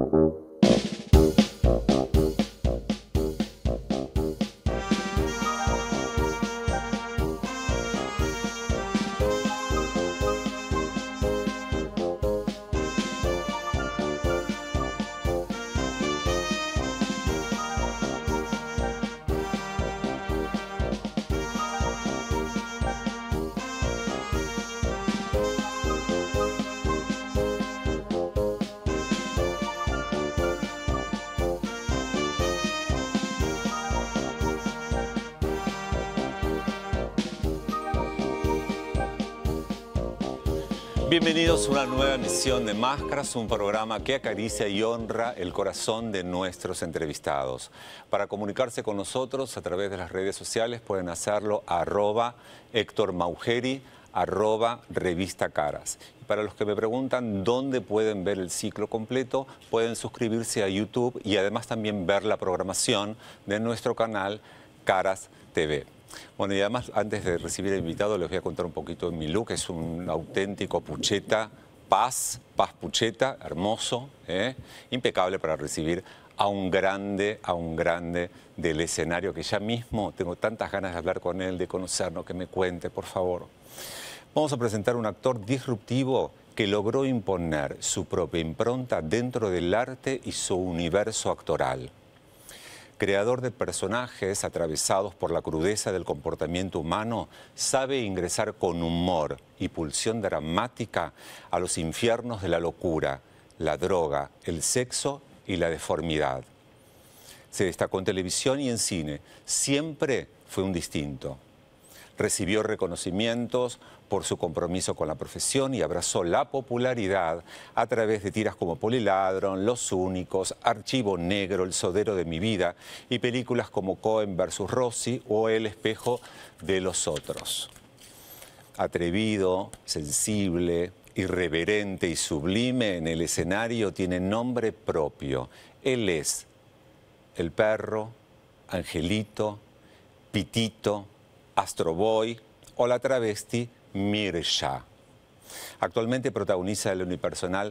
Bienvenidos a una nueva emisión de Máscaras, un programa que acaricia y honra el corazón de nuestros entrevistados. Para comunicarse con nosotros a través de las redes sociales pueden hacerlo a @Héctor Maugeri, @Revista Caras. Y para los que me preguntan dónde pueden ver el ciclo completo, pueden suscribirse a YouTube y además también ver la programación de nuestro canal Caras TV. Bueno, y además, antes de recibir al invitado, les voy a contar un poquito de mi look. Es un auténtico pucheta, paz pucheta, hermoso, impecable para recibir a un grande del escenario, que ya mismo tengo tantas ganas de hablar con él, de conocernos, que me cuente, por favor. Vamos a presentar un actor disruptivo que logró imponer su propia impronta dentro del arte y su universo actoral. Creador de personajes atravesados por la crudeza del comportamiento humano, sabe ingresar con humor y pulsión dramática a los infiernos de la locura, la droga, el sexo y la deformidad. Se destacó en televisión y en cine. Siempre fue un distinto. Recibió reconocimientos por su compromiso con la profesión y abrazó la popularidad a través de tiras como Poliladron, Los Únicos, Archivo Negro, El Sodero de mi vida y películas como Cohen vs. Rossi o El espejo de los otros. Atrevido, sensible, irreverente y sublime en el escenario, tiene nombre propio. Él es el perro, Angelito, Pitito, Astro Boy o la travesti Mirsha. Actualmente protagoniza el unipersonal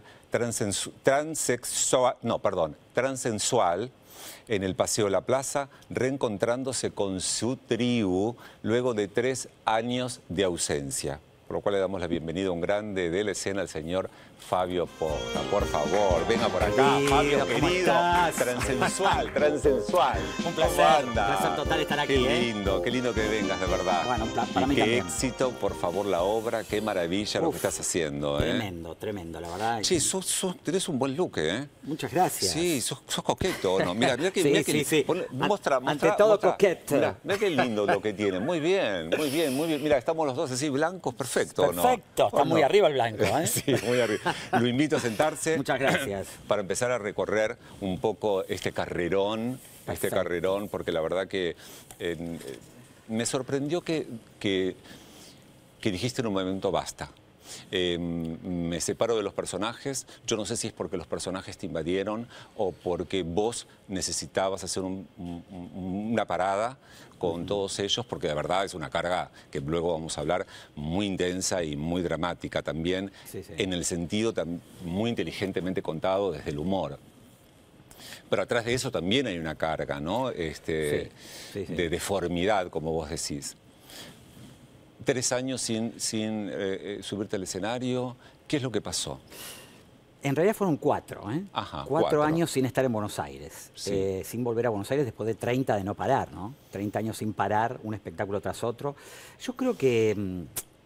transensual en el Paseo de la Plaza, reencontrándose con su tribu luego de 3 años de ausencia. Por lo cual le damos la bienvenida a un grande de la escena, al señor Fabio Porta. Por favor, venga por acá, Fabio, ¿cómo querido. estás? Transensual. Un placer, ¿Cómo anda? un placer total estar aquí. Qué lindo que vengas, de verdad. Bueno, para mí qué también. éxito, por favor, la obra, qué maravilla lo que estás haciendo. Tremendo, la verdad. Sí, tenés un buen look, ¿eh? Muchas gracias. Sí, sos coqueto, ¿no? Mira que... Sí, mirá que sí. Mostra, Ante todo coqueto. Mirá qué lindo lo que tiene. Muy bien. Mira, estamos los dos así blancos, perfecto, ¿no? Perfecto, está muy arriba el blanco, ¿eh? Sí, muy arriba. Lo invito a sentarse. Muchas gracias. Para empezar a recorrer un poco este carrerón, porque la verdad que me sorprendió que dijiste en un momento basta. Me separo de los personajes. Yo no sé si es porque los personajes te invadieron o porque vos necesitabas hacer una parada con todos ellos, porque de verdad es una carga que luego vamos a hablar, muy intensa y muy dramática también, en el sentido muy inteligentemente contado desde el humor. Pero atrás de eso también hay una carga, ¿no? De deformidad, como vos decís. 3 años sin subirte al escenario. ¿Qué es lo que pasó? En realidad fueron 4, ¿eh? Ajá, 4 años sin estar en Buenos Aires. Sí. Sin volver a Buenos Aires después de 30 de no parar, ¿no? 30 años sin parar, un espectáculo tras otro. Yo creo que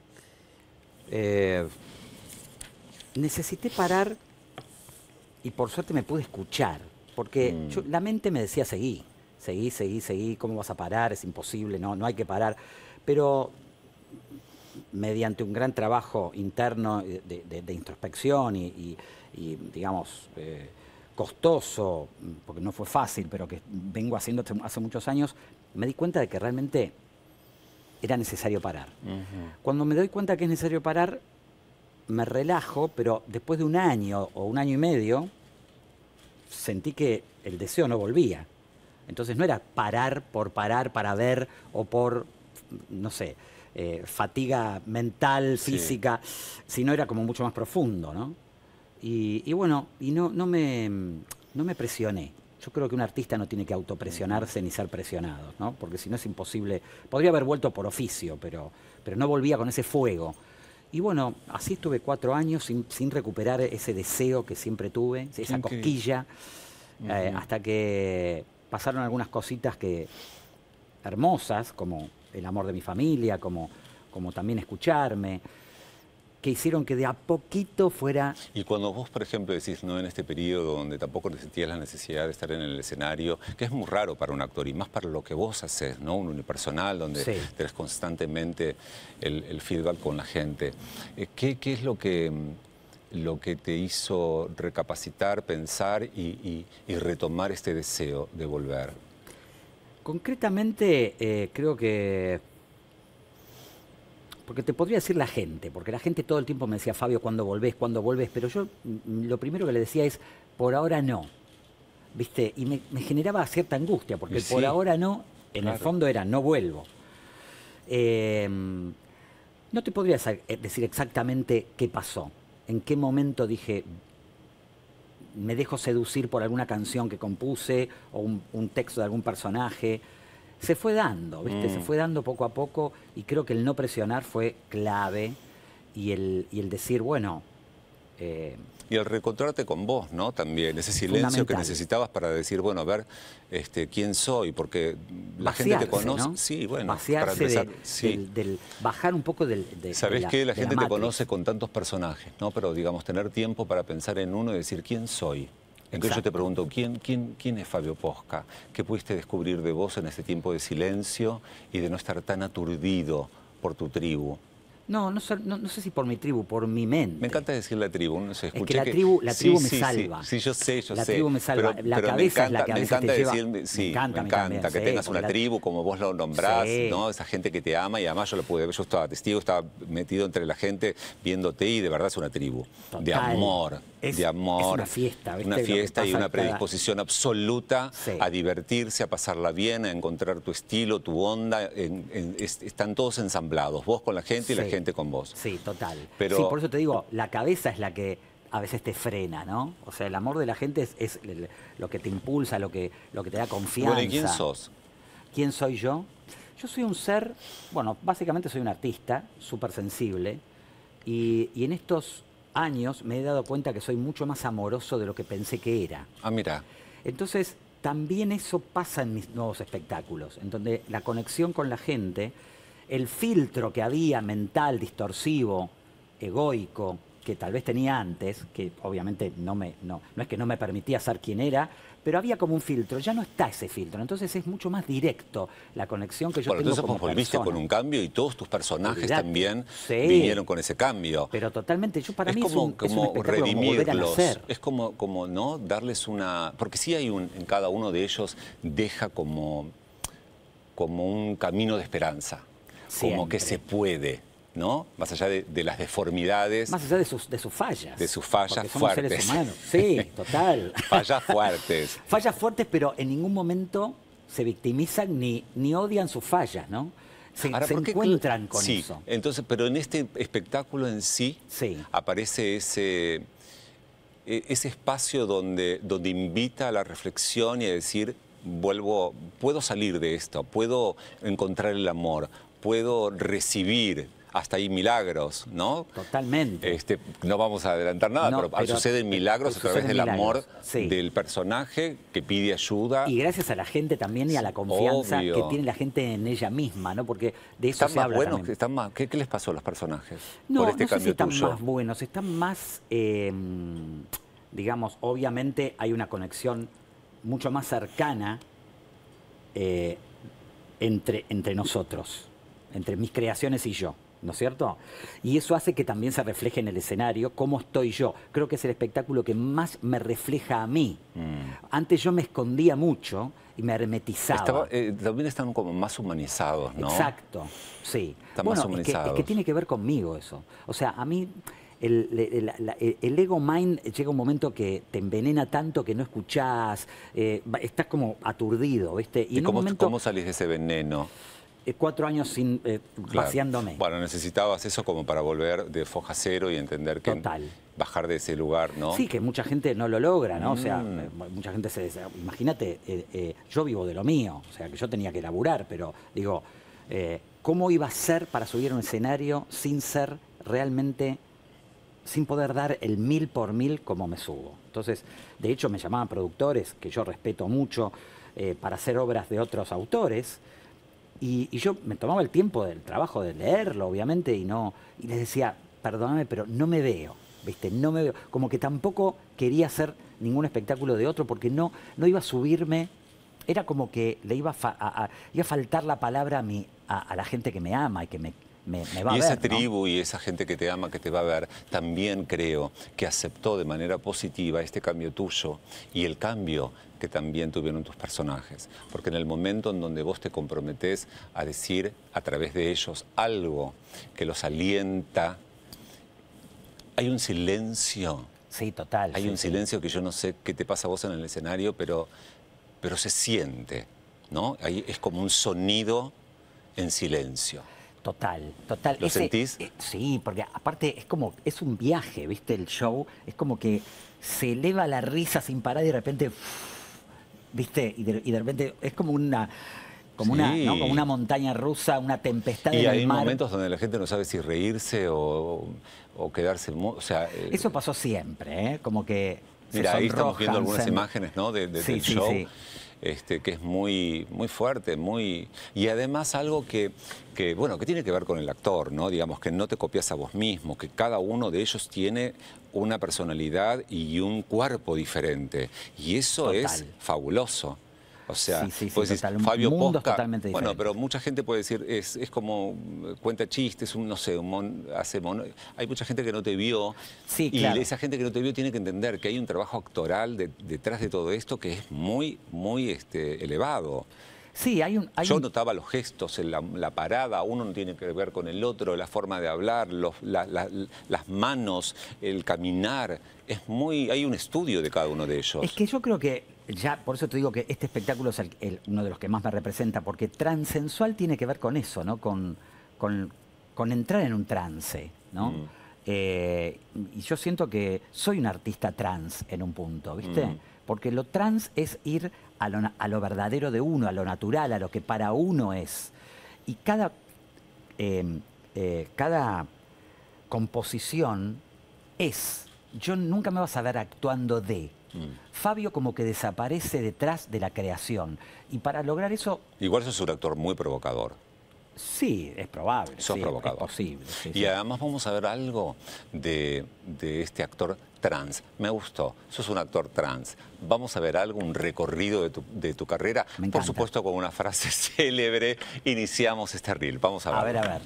necesité parar y por suerte me pude escuchar. Porque la mente me decía, seguí, ¿cómo vas a parar? Es imposible, no hay que parar. Pero mediante un gran trabajo interno de introspección y digamos, costoso, porque no fue fácil, pero que vengo haciendo hace muchos años, me di cuenta de que realmente era necesario parar. Cuando me doy cuenta que es necesario parar, me relajo, pero después de 1 año o 1 año y medio, sentí que el deseo no volvía. Entonces no era parar para ver o por, no sé, fatiga mental, física, sino era como mucho más profundo, ¿no? Y bueno, y no me no me presioné. Yo creo que un artista no tiene que autopresionarse ni ser presionado, ¿no? Porque si no es imposible. Podría haber vuelto por oficio, pero no volvía con ese fuego. Y bueno, así estuve 4 años sin recuperar ese deseo que siempre tuve, esa cosquilla, hasta que pasaron algunas cositas hermosas, como el amor de mi familia, como también escucharme, que hicieron que de a poquito fuera... Y cuando vos, por ejemplo, decís, ¿no?, en este periodo donde tampoco sentías la necesidad de estar en el escenario, que es muy raro para un actor y más para lo que vos haces, ¿no? Un unipersonal donde tenés constantemente el feedback con la gente. ¿Qué es lo que te hizo recapacitar, pensar y retomar este deseo de volver? Concretamente, creo que... Porque te podría decir la gente, porque la gente todo el tiempo me decía, Fabio, ¿cuándo volvés? ¿Cuándo volvés? Pero yo lo primero que le decía es, por ahora no. ¿Viste? Y me generaba cierta angustia, porque el por ahora no, en el fondo era, no vuelvo. No te podría decir exactamente qué pasó. En qué momento dije, me dejo seducir por alguna canción que compuse o un texto de algún personaje. Se fue dando, ¿viste? Se fue dando poco a poco y creo que el no presionar fue clave y el decir, bueno... y el reencontrarte con vos, ¿no? También, ese silencio que necesitabas para decir, bueno, a ver, quién soy, porque la gente te conoce... ¿no? Sí, bueno, vaciarse para empezar, bajar un poco ¿Sabés qué? La gente te conoce con tantos personajes, ¿no? Pero, digamos, tener tiempo para pensar en uno y decir, ¿quién soy? Entonces yo te pregunto, ¿quién es Fabio Posca? ¿Qué pudiste descubrir de vos en este tiempo de silencio y de no estar tan aturdido por tu tribu? No sé si por mi tribu, por mi mente. Me encanta decir la tribu, no sé, escuché es que la tribu me salva. Sí, yo sé. La tribu me salva. La cabeza es la que a veces te lleva... Me encanta que tengas una tribu, como vos lo nombrás, ¿no? Esa gente que te ama, y además yo lo pude ver, yo estaba testigo, estaba metido entre la gente viéndote y de verdad es una tribu. Total. De amor. De amor. Es una fiesta, ¿viste? Una fiesta y una predisposición absoluta a divertirse, a pasarla bien, a encontrar tu estilo, tu onda. Están todos ensamblados, vos con la gente y la gente con vos. Sí, total. Pero... Sí, por eso te digo, la cabeza es la que a veces te frena, ¿no? O sea, el amor de la gente es lo que te impulsa, lo que te da confianza. Bueno, ¿y quién sos? ¿Quién soy yo? Yo soy un ser, bueno, básicamente soy un artista, súper sensible, y en estos años me he dado cuenta que soy mucho más amoroso de lo que pensé que era. Ah, mira. Entonces, también eso pasa en mis nuevos espectáculos, en donde la conexión con la gente, el filtro que había mental, distorsivo, egoico, que tal vez tenía antes, que obviamente no es que no me permitía ser quien era, pero había como un filtro, ya no está ese filtro, entonces es mucho más directo la conexión que yo tengo entonces como vos volviste persona. con un cambio y todos tus personajes también vinieron con ese cambio. Pero totalmente, yo para mí es un espectáculo redimirlos, como volver a nacer. Es como ¿no? Darles una... Porque sí hay en cada uno de ellos deja como un camino de esperanza, como que se puede, ¿no? Más allá de las deformidades. Más allá de sus fallas. De sus fallas fuertes. Seres humanos. Sí, total. Fallas fuertes. Fallas fuertes, pero en ningún momento se victimizan ni odian sus fallas, ¿no? Se encuentran con eso. Entonces, pero en este espectáculo en sí aparece ese espacio donde invita a la reflexión y a decir, puedo salir de esto, puedo encontrar el amor, puedo recibir hasta ahí milagros, ¿no? Totalmente. No vamos a adelantar nada, pero suceden milagros a través del amor del personaje que pide ayuda. Y gracias a la gente también y a la confianza que tiene la gente en ella misma, ¿no? Porque de eso se habla también. ¿Qué les pasó a los personajes no, por este no sé cambio si están tuyo? más buenos, están más, digamos, obviamente hay una conexión mucho más cercana entre nosotros, entre mis creaciones y yo, ¿no es cierto? Y eso hace que también se refleje en el escenario cómo estoy yo. Creo que es el espectáculo que más me refleja a mí. Antes yo me escondía mucho y me hermetizaba. También están como más humanizados, ¿no? Exacto, sí. Están más humanizados. Es que tiene que ver conmigo eso. O sea, a mí el ego mind llega un momento que te envenena tanto que no escuchás, estás como aturdido, ¿viste? ¿Y cómo salís de ese veneno? 4 años sin Claro. vaciándome. Bueno, necesitabas eso como para volver de foja cero y entender que Total. bajar de ese lugar, ¿no? Sí, que mucha gente no lo logra, ¿no? O sea, mucha gente imagínate, yo vivo de lo mío, o sea, que yo tenía que laburar, pero digo, ¿cómo iba a ser para subir a un escenario sin ser realmente, sin poder dar el 1000 por 1000 como me subo? Entonces, de hecho, me llamaban productores, que yo respeto mucho, para hacer obras de otros autores. Y yo me tomaba el tiempo del trabajo de leerlo, obviamente, y les decía, perdóname, pero no me veo, ¿viste? No me veo. Como que tampoco quería hacer ningún espectáculo de otro porque no iba a subirme. Era como que le iba a faltar la palabra a la gente que me ama y que me va a Y ver, esa ¿no? tribu y esa gente que te ama, que te va a ver, también creo que aceptó de manera positiva este cambio tuyo y el cambio que también tuvieron tus personajes. Porque en el momento en donde vos te comprometés a decir a través de ellos algo que los alienta, hay un silencio. Sí, total. Hay sí, un sí. silencio que yo no sé qué te pasa a vos en el escenario, pero se siente, ¿no? Ahí es como un sonido en silencio. Total, total. ¿Lo sentís? Sí, porque aparte es un viaje, ¿viste? El show es como que se eleva la risa sin parar y de repente, ¿viste? Y de repente es como una, Sí. ¿no? Como una montaña rusa, una tempestad Y en hay el mar. momentos donde la gente no sabe si reírse o quedarse... O sea, Eso pasó siempre, ¿eh? Como que mira, se ahí estamos viendo sonrojan, algunas imágenes, ¿no? Sí, del sí, show. sí. Que es muy, muy fuerte, muy... Y además algo que tiene que ver con el actor, ¿no? Digamos, que no te copias a vos mismo, que cada uno de ellos tiene una personalidad y un cuerpo diferente. Y eso Total. es fabuloso. O sea, Sí, pues decís, total, Fabio mundos Posca, totalmente bueno, diferentes. pero mucha gente puede decir, es como cuenta chistes, no sé, hay mucha gente que no te vio. Sí, y claro. esa gente que no te vio tiene que entender que hay un trabajo actoral detrás de todo esto que es muy, muy elevado. Sí, Yo notaba los gestos, la parada, uno no tiene que ver con el otro, la forma de hablar, las manos, el caminar. Hay un estudio de cada uno de ellos. Es que yo creo que, ya por eso te digo que este espectáculo es uno de los que más me representa, porque transensual tiene que ver con eso, ¿no? Con entrar en un trance, ¿no? Y yo siento que soy un artista trans en un punto, ¿viste? Porque lo trans es ir a lo verdadero de uno, a lo natural, a lo que para uno es. Y cada composición es. Yo nunca me vas a ver actuando de. Fabio como que desaparece detrás de la creación. Y para lograr eso, Igual sos un actor muy provocador. sí, es probable. Sos sí, provocador. Es posible. Sí, Y sí. además vamos a ver algo de este actor trans. Me gustó. Sos un actor trans. Vamos a ver algo, un recorrido de tu carrera. Me encanta. Por supuesto, con una frase célebre, iniciamos este reel. Vamos a A ver. ver, a ver.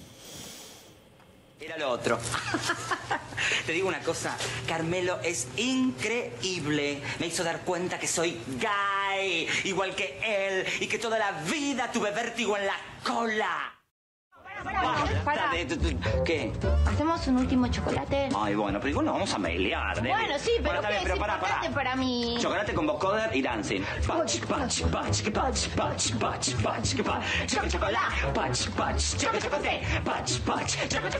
Era lo otro. Te digo una cosa, Carmelo es increíble. Me hizo dar cuenta que soy gay, igual que él, y que toda la vida tuve vértigo en la cola. Pará. ¿Qué? ¿Hacemos un último chocolate? Ay, bueno, pero igual nos vamos a melear, Debbie. Bueno, sí, pero Está bien, ¿qué? pero Es pará. importante para mí. Chocolate con vocoder y dancing. Pach, pach, pach, pach, pach, pach, pach, pach, chocolate, pach, pach, chocolate, pach, pach, chocolate,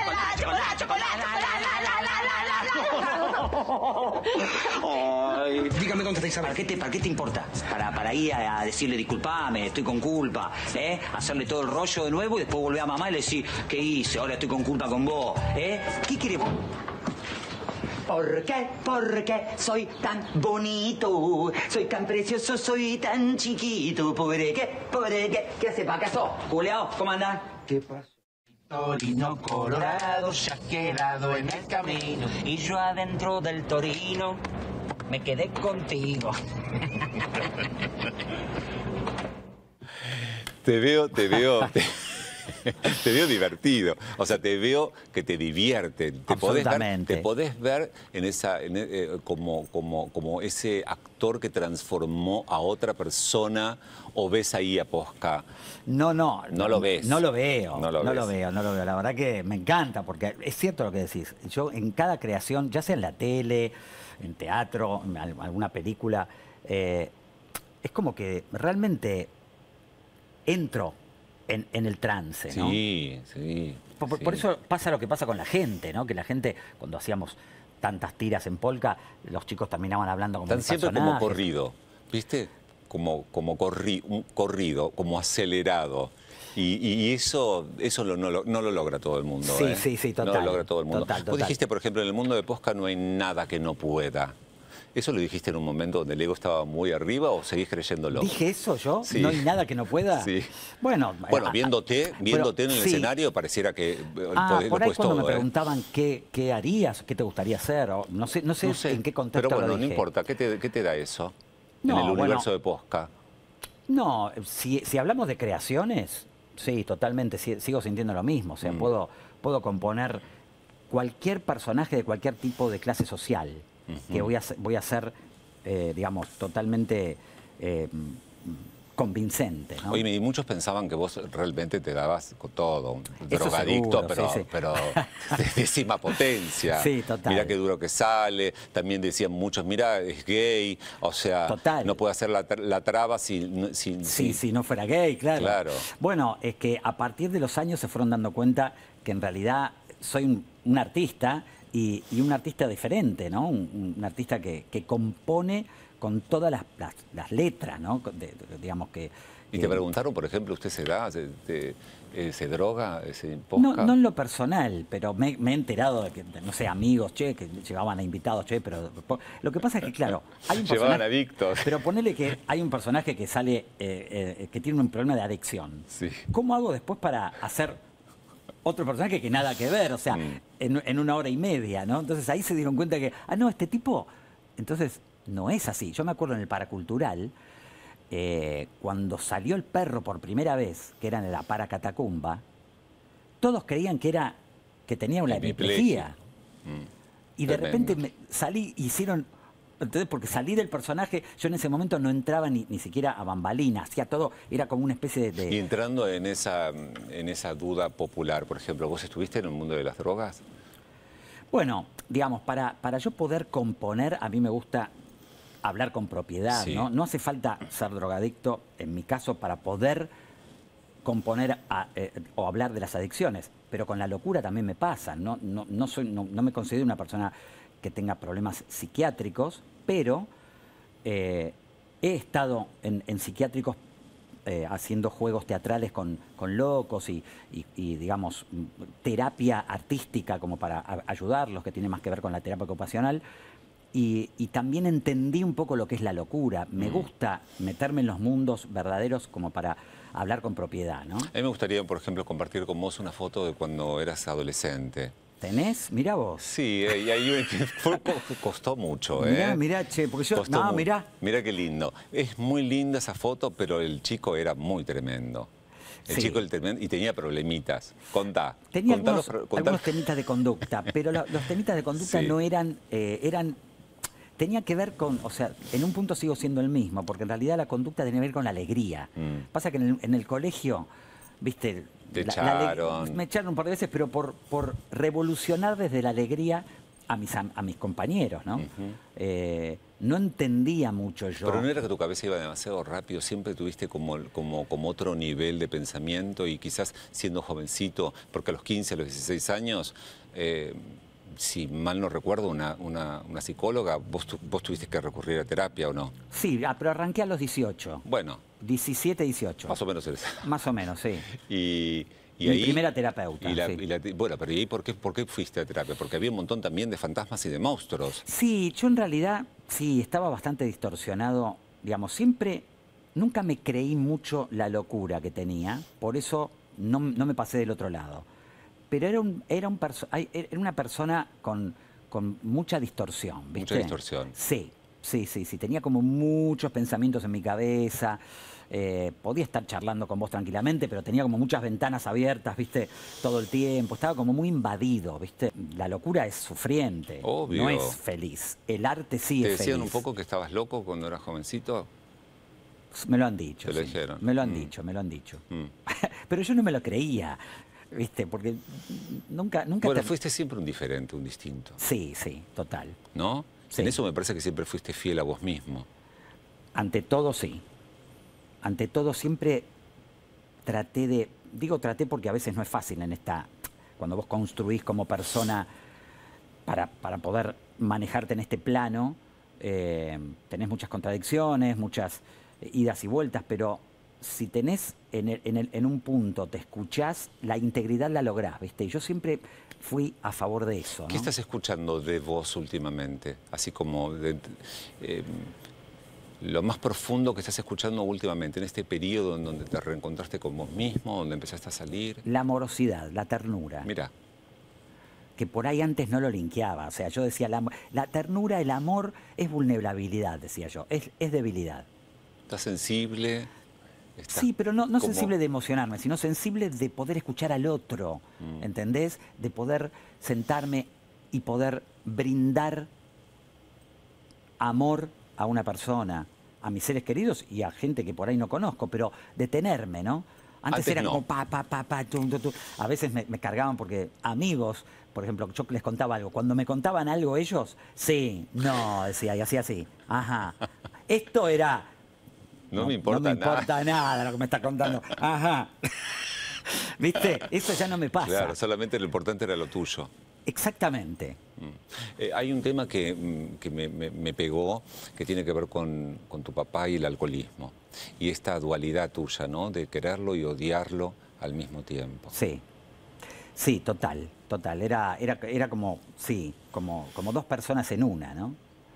Ay. Dígame dónde está Isabel. ¿Para qué te importa? Para ir a decirle disculpame, estoy con culpa, ¿eh? Hacerle todo el rollo de nuevo y después volver a mamá y le decir, ¿qué hice? Ahora estoy con culpa con vos, ¿eh? ¿Qué quieres? ¿Por qué? Porque soy tan bonito, soy tan precioso, soy tan chiquito. ¿Por qué? ¿Por qué? ¿Qué hace acaso? Juliao, ¿cómo andás? ¿Qué pasó? Torino colorado ya ha quedado en el camino y yo adentro del Torino me quedé contigo. Te veo divertido. O sea, te veo que te divierte. Absolutamente. Te podés ver como ese actor que transformó a otra persona, o ves ahí a Posca. No lo ves. No lo veo. No lo ves. veo. La verdad que me encanta, porque es cierto lo que decís. Yo en cada creación, ya sea en la tele, en teatro, en alguna película, es como que realmente entro en el trance, ¿no? Sí, sí. Por sí. eso pasa lo que pasa con la gente, ¿no? Que la gente, cuando hacíamos tantas tiras en polka, los chicos terminaban hablando como Están siempre como personajes. corrido, ¿viste? Un corrido, como acelerado. Y eso no lo logra todo el mundo. Sí, sí, total. No lo logra todo el mundo. Total. Vos dijiste, por ejemplo, en el mundo de Posca no hay nada que no pueda. ¿Eso lo dijiste en un momento donde el ego estaba muy arriba o seguís creyéndolo? ¿Dije eso yo? Sí. ¿No hay nada que no pueda? Sí. Bueno, viéndote en el sí. escenario pareciera que Por lo ahí puedes cuando todo, me preguntaban qué harías, qué te gustaría hacer, o no sé en qué contexto pero bueno, lo dije. no importa. ¿Qué te da eso No, en el universo bueno, de Posca? No, si hablamos de creaciones, sí, totalmente, sigo sintiendo lo mismo. O sea, puedo componer cualquier personaje de cualquier tipo de clase social, que voy a ser, digamos, totalmente convincente, ¿no? Oye, y muchos pensaban que vos realmente te dabas con todo, un Eso drogadicto, seguro, pero de décima potencia. Sí, total. Mirá qué duro que sale. También decían muchos, mirá, es gay, o sea, Total. no puede hacer la traba si no fuera gay, claro. Claro. Bueno, es que a partir de los años se fueron dando cuenta que en realidad soy un artista y un artista diferente, ¿no? Un artista que compone con todas las letras, ¿no? Digamos que... Y te preguntaron, por ejemplo, ¿usted se da, se droga, se No, Posca? no en lo personal, pero me he enterado de que, no sé, amigos, que llevaban a invitados, pero... Lo que pasa es que, claro, hay un Llevaban personaje... adictos. Pero ponele que hay un personaje que sale, que tiene un problema de adicción. Sí. ¿Cómo hago después para hacer otro personaje que nada que ver? O sea, en 1 hora y media, ¿no? Entonces ahí se dieron cuenta que, no, este tipo... Entonces, no es así. Yo me acuerdo en el Paracultural, cuando salió el perro por primera vez, que era en la Paracatacumba, todos creían que tenía una hemiplegia. Y de Tremendo. repente hicieron... Entonces, porque salí del personaje, yo en ese momento no entraba ni siquiera a bambalina, hacía todo, era como una especie de... Y entrando en esa duda popular, por ejemplo, ¿vos estuviste en el mundo de las drogas? Bueno, digamos, para yo poder componer, a mí me gusta hablar con propiedad, Sí. ¿no? No hace falta ser drogadicto, en mi caso, para poder componer o hablar de las adicciones. Pero con la locura también me pasa. No me considero una persona que tenga problemas psiquiátricos, pero he estado en psiquiátricos haciendo juegos teatrales con locos y, digamos, terapia artística como para ayudarlos, que tiene más que ver con la terapia ocupacional. Y también entendí un poco lo que es la locura. Me gusta meterme en los mundos verdaderos como para hablar con propiedad, ¿no? A mí me gustaría, por ejemplo, compartir con vos una foto de cuando eras adolescente. ¿Tenés? Mirá vos. Sí, y ahí costó mucho, Mirá, che, porque yo... Costó No, mucho. mirá. Mirá qué lindo. Es muy linda esa foto, pero el chico era muy tremendo. El Sí. chico era tremendo y tenía problemitas. Contá. Tenía Contá algunos temitas de conducta, pero los temitas de conducta Sí. no eran... Tenía que ver con, o sea, en un punto sigo siendo el mismo, porque en realidad la conducta tenía que ver con la alegría. Pasa que en el colegio, viste... Te echaron. Me echaron un par de veces, pero por revolucionar desde la alegría a mis compañeros, ¿no? No entendía mucho yo. Pero no era que tu cabeza iba demasiado rápido, siempre tuviste como otro nivel de pensamiento y quizás siendo jovencito, porque a los 15, a los 16 años, si mal no recuerdo, una psicóloga, vos tuviste que recurrir a terapia, ¿o no? Sí, pero arranqué a los 18. Bueno, 17, 18. más o menos eres. Más o menos, sí. Y Mi ahí, primera terapeuta, sí. Bueno, pero ¿y ahí por qué fuiste a terapia? Porque había un montón también de fantasmas y de monstruos. Sí, yo en realidad, sí, estaba bastante distorsionado. Digamos, nunca me creí mucho la locura que tenía, por eso no me pasé del otro lado. Pero era una persona con mucha distorsión, ¿viste? Mucha distorsión. Sí. Tenía como muchos pensamientos en mi cabeza. Podía estar charlando con vos tranquilamente, pero tenía como muchas ventanas abiertas, ¿viste? Todo el tiempo. Estaba como muy invadido, ¿viste? La locura es sufriente. Obvio. No es feliz. El arte sí ¿Te es decían feliz. un poco que estabas loco cuando eras jovencito? Me lo han dicho. Te lo sí. dijeron. Me lo han dicho. Pero yo no me lo creía, ¿viste? Porque nunca... Bueno, fuiste siempre un diferente, un distinto, Sí, total. ¿no? Sí. En eso me parece que siempre fuiste fiel a vos mismo. Ante todo, sí. Ante todo, siempre traté de digo traté porque a veces no es fácil en esta, cuando vos construís como persona para poder manejarte en este plano, tenés muchas contradicciones, muchas idas y vueltas, pero si tenés en un punto, te escuchás, la integridad la lográs, ¿viste? Y yo siempre fui a favor de eso, ¿no? ¿Qué estás escuchando de vos últimamente? Así como lo más profundo que estás escuchando últimamente, en este periodo en donde te reencontraste con vos mismo, donde empezaste a salir. La amorosidad, la ternura. Mira. Que por ahí antes no lo linkeaba. O sea, yo decía, la ternura, el amor es vulnerabilidad, decía yo, es debilidad. ¿Estás sensible? Sí, pero no sensible de emocionarme, sino sensible de poder escuchar al otro, ¿entendés? De poder sentarme y poder brindar amor a una persona, a mis seres queridos y a gente que por ahí no conozco, pero detenerme, ¿no? Antes era como A veces me cargaban porque amigos, por ejemplo, yo les contaba algo. Cuando me contaban algo ellos, sí, no, decía, y hacía así. Ajá. Esto era... No me importa nada lo que me está contando. Ajá. ¿Viste? Eso ya no me pasa. Claro, solamente lo importante era lo tuyo. Exactamente. Hay un tema que me pegó, que tiene que ver con tu papá y el alcoholismo. Y esta dualidad tuya, ¿no? De quererlo y odiarlo al mismo tiempo. Sí. Sí, total. Era como, sí, como dos personas en una, ¿no?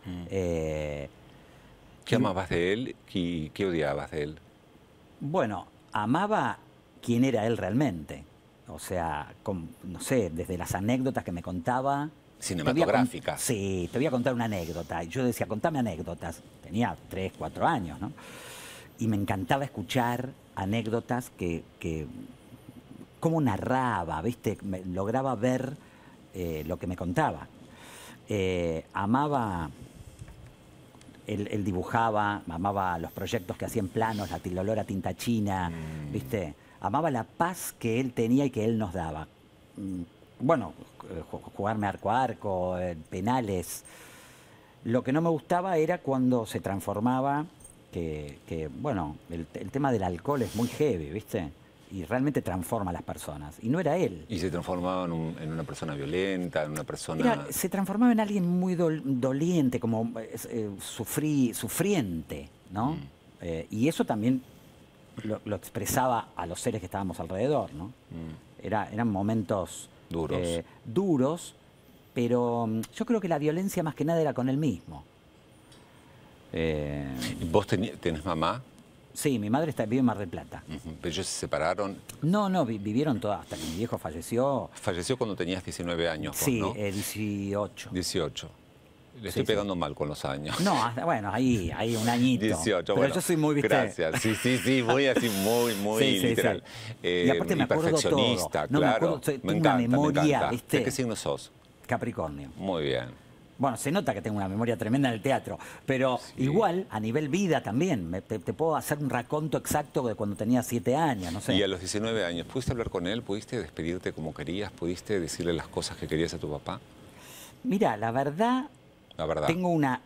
¿Qué amabas de él y qué odiabas de él? Bueno, amaba quién era él realmente. O sea, no sé, desde las anécdotas que me contaba. Cinematográficas. Sí, te voy a contar una anécdota. Y yo decía, contame anécdotas. Tenía 3, 4 años, ¿no? Y me encantaba escuchar anécdotas que cómo narraba, ¿viste? Lograba ver lo que me contaba. Amaba... Él dibujaba, amaba los proyectos que hacía en planos, el olor a tinta china, ¿viste? Amaba la paz que él tenía y que él nos daba. Bueno, jugarme arco a arco, penales. Lo que no me gustaba era cuando se transformaba, bueno, el tema del alcohol es muy heavy, ¿viste? Y realmente transforma a las personas. Y no era él. ¿Y se transformaba en una persona violenta, en una persona...? Se transformaba en alguien muy doliente, como sufriente, ¿no? Y eso también lo expresaba a los seres que estábamos alrededor, ¿no? Eran momentos... duros, pero yo creo que la violencia más que nada era con él mismo. ¿Vos tenés mamá? Sí, mi madre vive en Mar del Plata. ¿Pero ellos se separaron? No, vivieron todas, hasta que mi viejo falleció. Falleció cuando tenías 19 años, vos, sí, ¿no? 18. 18. Le estoy pegando mal con los años. No, bueno, ahí un añito. 18, pero bueno, yo soy muy, ¿viste? Gracias, sí, muy así, muy literal. Y aparte me acuerdo perfeccionista, todo. No, claro. tengo una memoria, ¿viste? ¿De qué signo sos? Capricornio. Muy bien. Bueno, se nota que tengo una memoria tremenda en el teatro, pero igual, a nivel vida también, te puedo hacer un raconto exacto de cuando tenía 7 años, no sé. Y a los 19 años, ¿pudiste hablar con él? ¿Pudiste despedirte como querías? ¿Pudiste decirle las cosas que querías a tu papá? Mira, la verdad, tengo una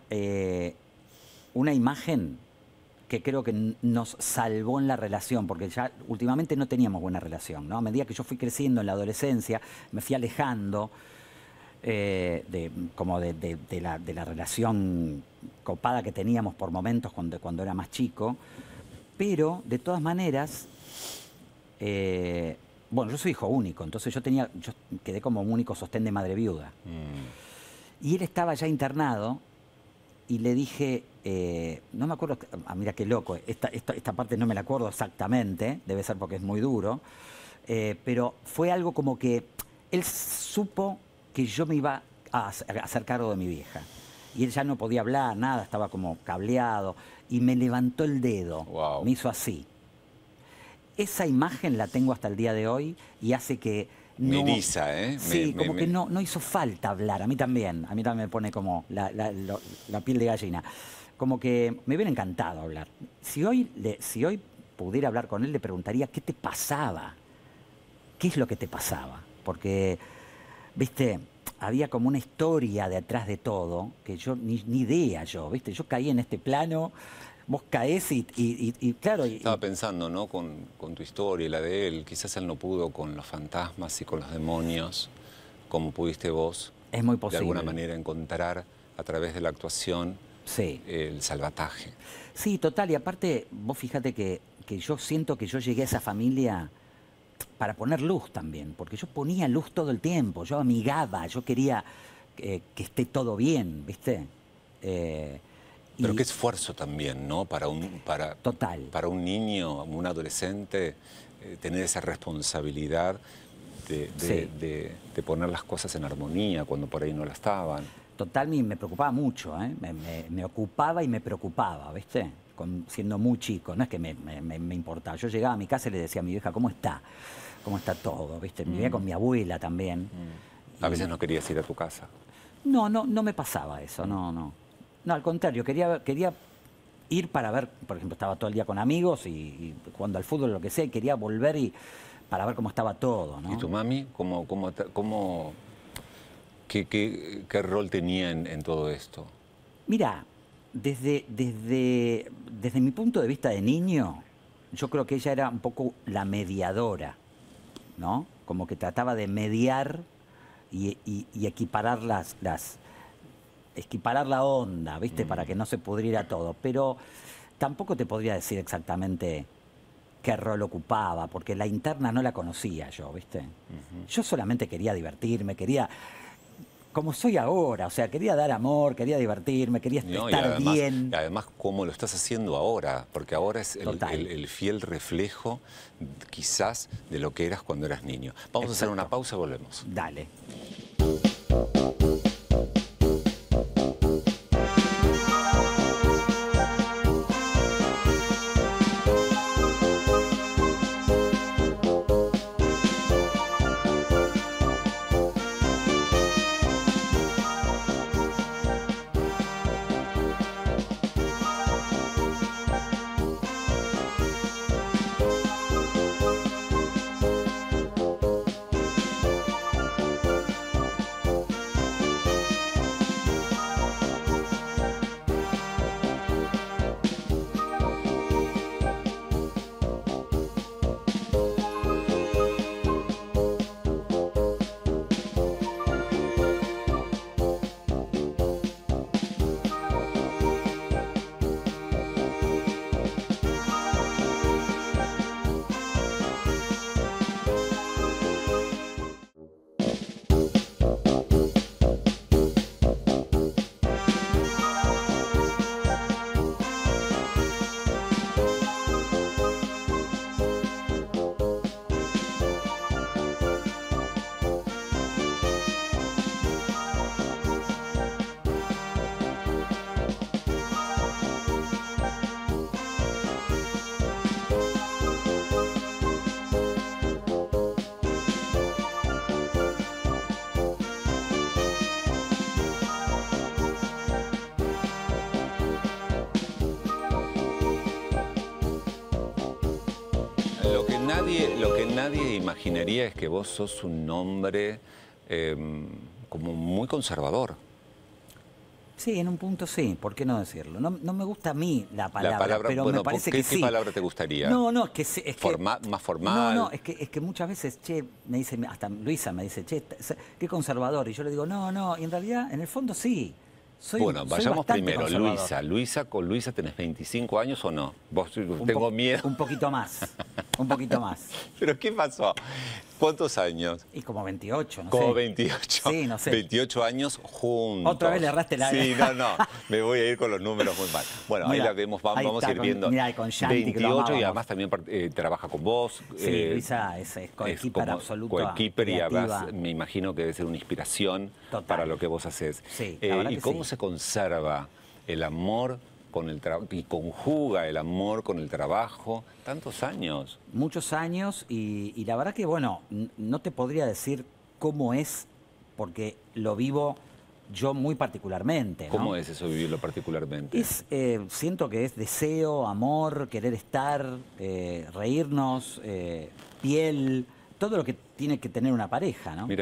imagen que creo que nos salvó en la relación, porque ya últimamente no teníamos buena relación, ¿no? A medida que yo fui creciendo en la adolescencia, me fui alejando de la relación copada que teníamos por momentos cuando era más chico, pero de todas maneras, bueno, yo soy hijo único, entonces yo quedé como un único sostén de madre viuda. Y él estaba ya internado y le dije, no me acuerdo, mira qué loco, esta parte no me la acuerdo exactamente, debe ser porque es muy duro, pero fue algo como que él supo que yo me iba a hacer cargo de mi vieja. Y él ya no podía hablar, nada, estaba como cableado. Y me levantó el dedo, me hizo así. Esa imagen la tengo hasta el día de hoy y hace que... Me eriza, ¿eh? Sí, que no hizo falta hablar. A mí también me pone como la piel de gallina. Como que me hubiera encantado hablar. Si hoy pudiera hablar con él, le preguntaría qué te pasaba. ¿Qué es lo que te pasaba? Porque... ¿Viste? Había como una historia detrás de todo que yo ni idea ¿viste? Yo caí en este plano vos caés y claro... Estaba pensando, ¿no? Con tu historia y la de él. Quizás él no pudo con los fantasmas y con los demonios, como pudiste vos. Es muy posible. De alguna manera encontrar a través de la actuación Sí. el salvataje. Sí, total. Y aparte, vos fíjate que yo siento que yo llegué a esa familia para poner luz también, porque yo ponía luz todo el tiempo, yo amigaba, yo quería que esté todo bien, ¿viste? Pero qué esfuerzo también, ¿no? Total. Para un niño, un adolescente, tener esa responsabilidad de poner las cosas en armonía cuando por ahí no la estaban. Total, me preocupaba mucho, ¿eh? Me ocupaba y me preocupaba, ¿viste? Siendo muy chico, no es que me importaba. Yo llegaba a mi casa y le decía a mi vieja, ¿cómo está? ¿Cómo está todo? ¿Viste? Vivía con mi abuela también. A veces no querías ir a tu casa. No me pasaba eso, no, al contrario, quería ir para ver, por ejemplo, estaba todo el día con amigos y jugando al fútbol, lo que sea, y quería volver para ver cómo estaba todo, ¿no? ¿Y tu mami? ¿Qué rol tenía en todo esto? Mira, desde mi punto de vista de niño, yo creo que ella era un poco la mediadora, ¿no? Como que trataba de mediar y equiparar equiparar la onda, ¿viste? Para que no se pudriera todo. Pero tampoco te podría decir exactamente qué rol ocupaba, porque la interna no la conocía yo, ¿viste? Yo solamente quería divertirme, como soy ahora, o sea, quería dar amor, quería divertirme, quería estar bien. Y además, cómo lo estás haciendo ahora, porque ahora es el fiel reflejo, quizás, de lo que eras cuando eras niño. Vamos a hacer una pausa y volvemos. Dale. Lo que nadie imaginaría es que vos sos un hombre como muy conservador. Sí, en un punto sí, ¿por qué no decirlo? No me gusta a mí la palabra, pero bueno, me parece que sí. ¿Qué palabra te gustaría? No, es que... ¿Más formal? No, es que muchas veces, che, me dice, hasta Luisa me dice, che, qué conservador. Y yo le digo, no, y en realidad, en el fondo sí. Bueno, vayamos primero, conservador. Luisa. ¿Con Luisa tenés 25 años o no? Tengo miedo. Un poquito más, un poquito más. ¿Pero qué pasó? ¿Cuántos años? Y como 28, no sé. Como 28. Sí, no sé. 28 años juntos. Otra vez le erraste la... Sí, no. Me voy a ir con los números muy mal. Bueno, Mirá, ahí la vemos, vamos a ir viendo. Mira, con Shanti, 28 y además también trabaja con vos. Sí, Luisa es coequiper absoluto. Coequiper y además me imagino que debe ser una inspiración para lo que vos haces. Sí, ¿Y cómo se conserva el amor con el trabajo y conjuga el amor con el trabajo? Tantos años. Muchos años y la verdad que, bueno, no te podría decir cómo es, porque lo vivo yo muy particularmente, ¿no? ¿Cómo es eso vivirlo particularmente? Siento que es deseo, amor, querer estar, reírnos, piel, todo lo que tiene que tener una pareja, ¿no? Mira.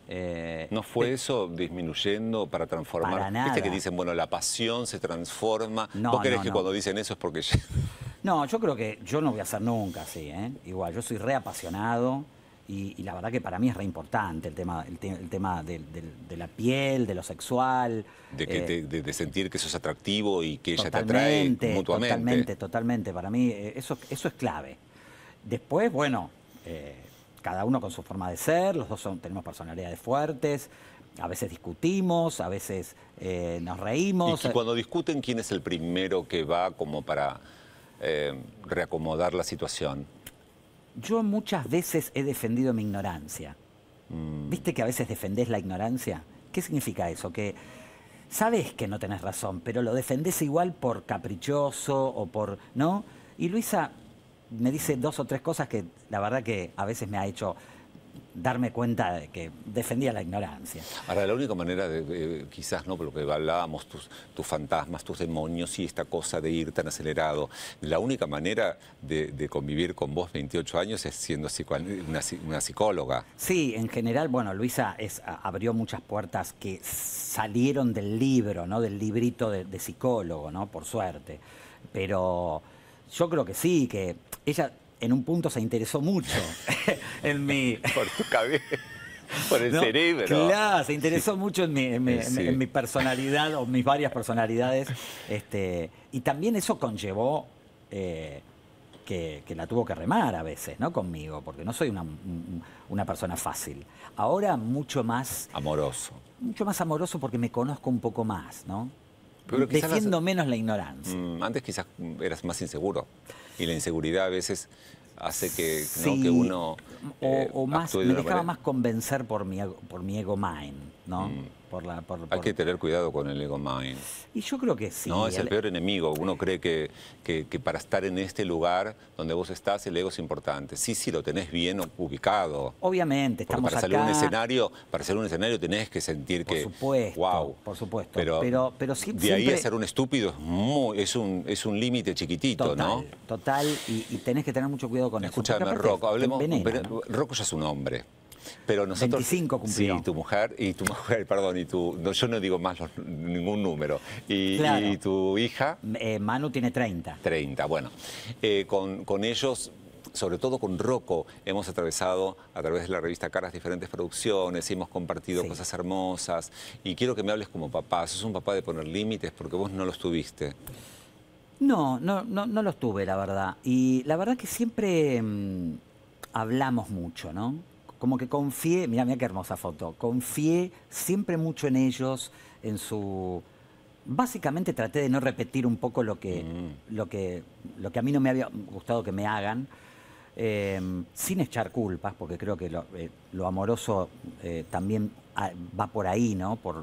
¿No fue eso disminuyendo para transformar? Para nada. Viste que dicen, bueno, la pasión se transforma. No, ¿Vos creés no, que no. cuando dicen eso es porque... No, yo creo que yo no voy a ser nunca así, ¿eh? Igual, yo soy reapasionado y la verdad que para mí es re importante el tema, el tema de la piel, de lo sexual. De sentir que sos atractivo y que ella te atrae mutuamente. Totalmente. Para mí eso es clave. Después, bueno, cada uno con su forma de ser, los dos tenemos personalidades fuertes, a veces discutimos, a veces nos reímos. Y cuando discuten, ¿quién es el primero que va como para reacomodar la situación? Yo muchas veces he defendido mi ignorancia. ¿Viste que a veces defendés la ignorancia? ¿Qué significa eso? Que sabes que no tenés razón, pero lo defendés igual por caprichoso o por... ¿no? Y Luisa me dice 2 o 3 cosas que la verdad que a veces me ha hecho darme cuenta de que defendía la ignorancia. Ahora, la única manera quizás no, por lo que hablábamos, tus fantasmas, tus demonios y esta cosa de ir tan acelerado, la única manera de convivir con vos 28 años es siendo una psicóloga. Sí, en general, bueno, Luisa abrió muchas puertas que salieron del libro, ¿no? Del librito de psicólogo, ¿no? Por suerte. Pero yo creo que sí, que ella en un punto se interesó mucho en mi... Por tu cabeza, por el cerebro. Claro, se interesó mucho en mi personalidad o mis varias personalidades. Y también eso conllevó que la tuvo que remar a veces, ¿no? Conmigo, porque no soy una persona fácil. Ahora mucho más... Amoroso. Mucho más amoroso porque me conozco un poco más, ¿no? Pero defiendo menos la ignorancia. Antes quizás eras más inseguro y la inseguridad a veces hace que, sí, ¿no? que uno o más, actúe de me una dejaba manera. más convencer por mi ego mind, ¿no? Hay que tener cuidado con el ego mind. Y yo creo que sí. No, es el peor enemigo. Uno cree que para estar en este lugar donde vos estás, el ego es importante. Sí, lo tenés bien ubicado. Obviamente, Porque estamos para salir acá. para hacer un escenario tenés que sentir Por que... supuesto, wow. por supuesto. Pero de de ahí a ser un estúpido es un límite chiquitito, total, ¿no? Total, y tenés que tener mucho cuidado con eso. Escúchame, Rocco, hablemos... Envenena, ¿no? Rocco ya es un hombre. Pero nosotros... 25 cumplió. Sí, tu mujer, perdón, no, yo no digo más ningún número. Claro. Y tu hija... Manu tiene 30. 30, bueno. Con ellos, sobre todo con Rocco, hemos atravesado a través de la revista Caras diferentes producciones, y hemos compartido cosas hermosas. Y quiero que me hables como papá. ¿Sos un papá de poner límites? Porque vos no los tuviste. No los tuve, la verdad. Y la verdad que siempre hablamos mucho, ¿no? Como que confié, mira qué hermosa foto, confié siempre mucho en ellos, en su... Básicamente traté de no repetir un poco lo que a mí no me había gustado que me hagan, sin echar culpas, porque creo que lo amoroso también va por ahí, ¿no? Por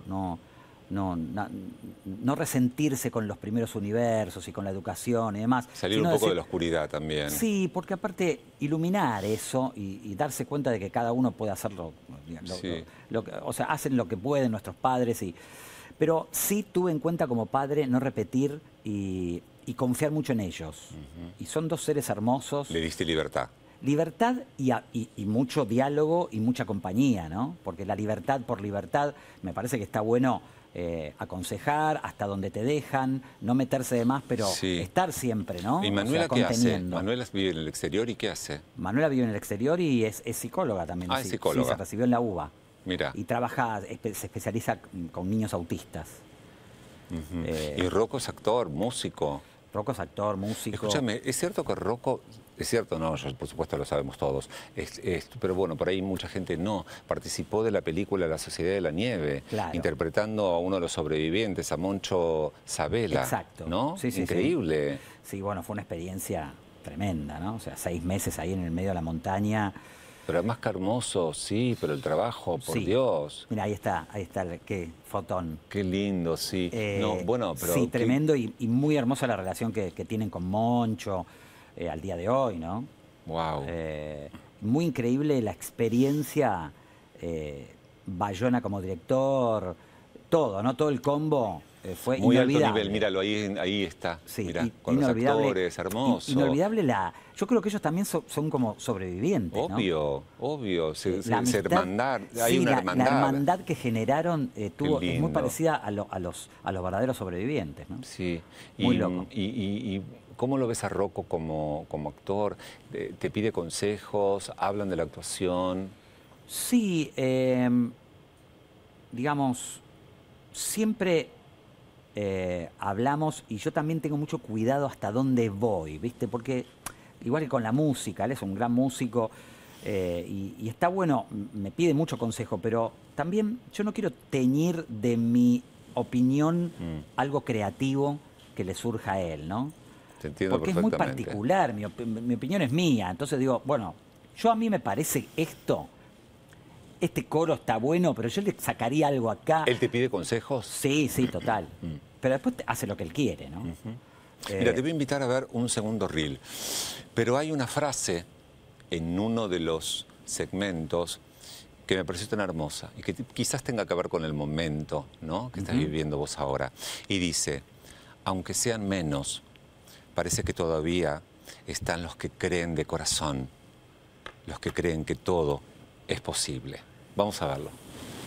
no resentirse con los primeros universos y con la educación y demás. Salir un poco de la oscuridad también. Sí, porque aparte iluminar eso y darse cuenta de que cada uno puede hacerlo. O sea, hacen lo que pueden nuestros padres. Pero sí tuve en cuenta como padre no repetir y confiar mucho en ellos. Y son 2 seres hermosos. Le diste libertad. Libertad y mucho diálogo y mucha compañía, ¿no? Porque la libertad por libertad me parece que está bueno aconsejar hasta donde te dejan, no meterse de más, pero estar siempre, ¿no? ¿Y Manuela qué hace? Manuela vive en el exterior y ¿qué hace? Manuela vive en el exterior y es psicóloga también. Es psicóloga. Sí, se recibió en la UBA. Mira. Y se especializa con niños autistas. Y Rocco es actor, músico. Rocco es actor, músico. Escúchame, ¿es cierto que Rocco... Es cierto, no, por supuesto lo sabemos todos, pero bueno, por ahí mucha gente no. Participó de la película La Sociedad de la Nieve, interpretando a uno de los sobrevivientes, a Moncho Sabela. Exacto. ¿No? Sí, increíble. Sí, bueno, fue una experiencia tremenda, ¿no? O sea, 6 meses ahí en el medio de la montaña. Pero además que hermoso, sí, pero el trabajo, por Dios. Mira, ahí está, qué fotón. Qué lindo, sí. Pero sí, tremendo y muy hermosa la relación que tienen con Moncho. Al día de hoy, ¿no? Wow. Muy increíble la experiencia, Bayona como director, todo, ¿no? Todo el combo fue muy inolvidable. alto nivel, míralo, ahí está. Sí, Mirá, con los actores, hermoso. Inolvidable yo creo que ellos también son como sobrevivientes, obvio, ¿no? obvio, La amistad, hermandad, hay una hermandad. La hermandad que generaron es muy lindo. parecida a los verdaderos sobrevivientes, ¿no? Sí. Muy loco. Y ¿cómo lo ves a Rocco como actor? ¿Te pide consejos? ¿Hablan de la actuación? Sí, digamos, siempre hablamos, y yo también tengo mucho cuidado hasta dónde voy, ¿viste? Porque igual que con la música, él es un gran músico y está bueno, me pide mucho consejo, pero también yo no quiero teñir de mi opinión algo creativo que le surja a él, ¿no? Te entiendo porque es muy perfectamente. particular, mi opinión es mía, entonces digo, bueno, a mí me parece este coro está bueno, pero yo le sacaría algo acá. ¿Él te pide consejos? Sí, total. Pero después hace lo que él quiere, ¿no? Mira, te voy a invitar a ver un segundo reel. Pero hay una frase en uno de los segmentos que me pareció tan hermosa y que quizás tenga que ver con el momento, ¿no?, que estás viviendo vos ahora. Y dice, aunque sean menos, parece que todavía están los que creen de corazón, los que creen que todo es posible. Vamos a verlo.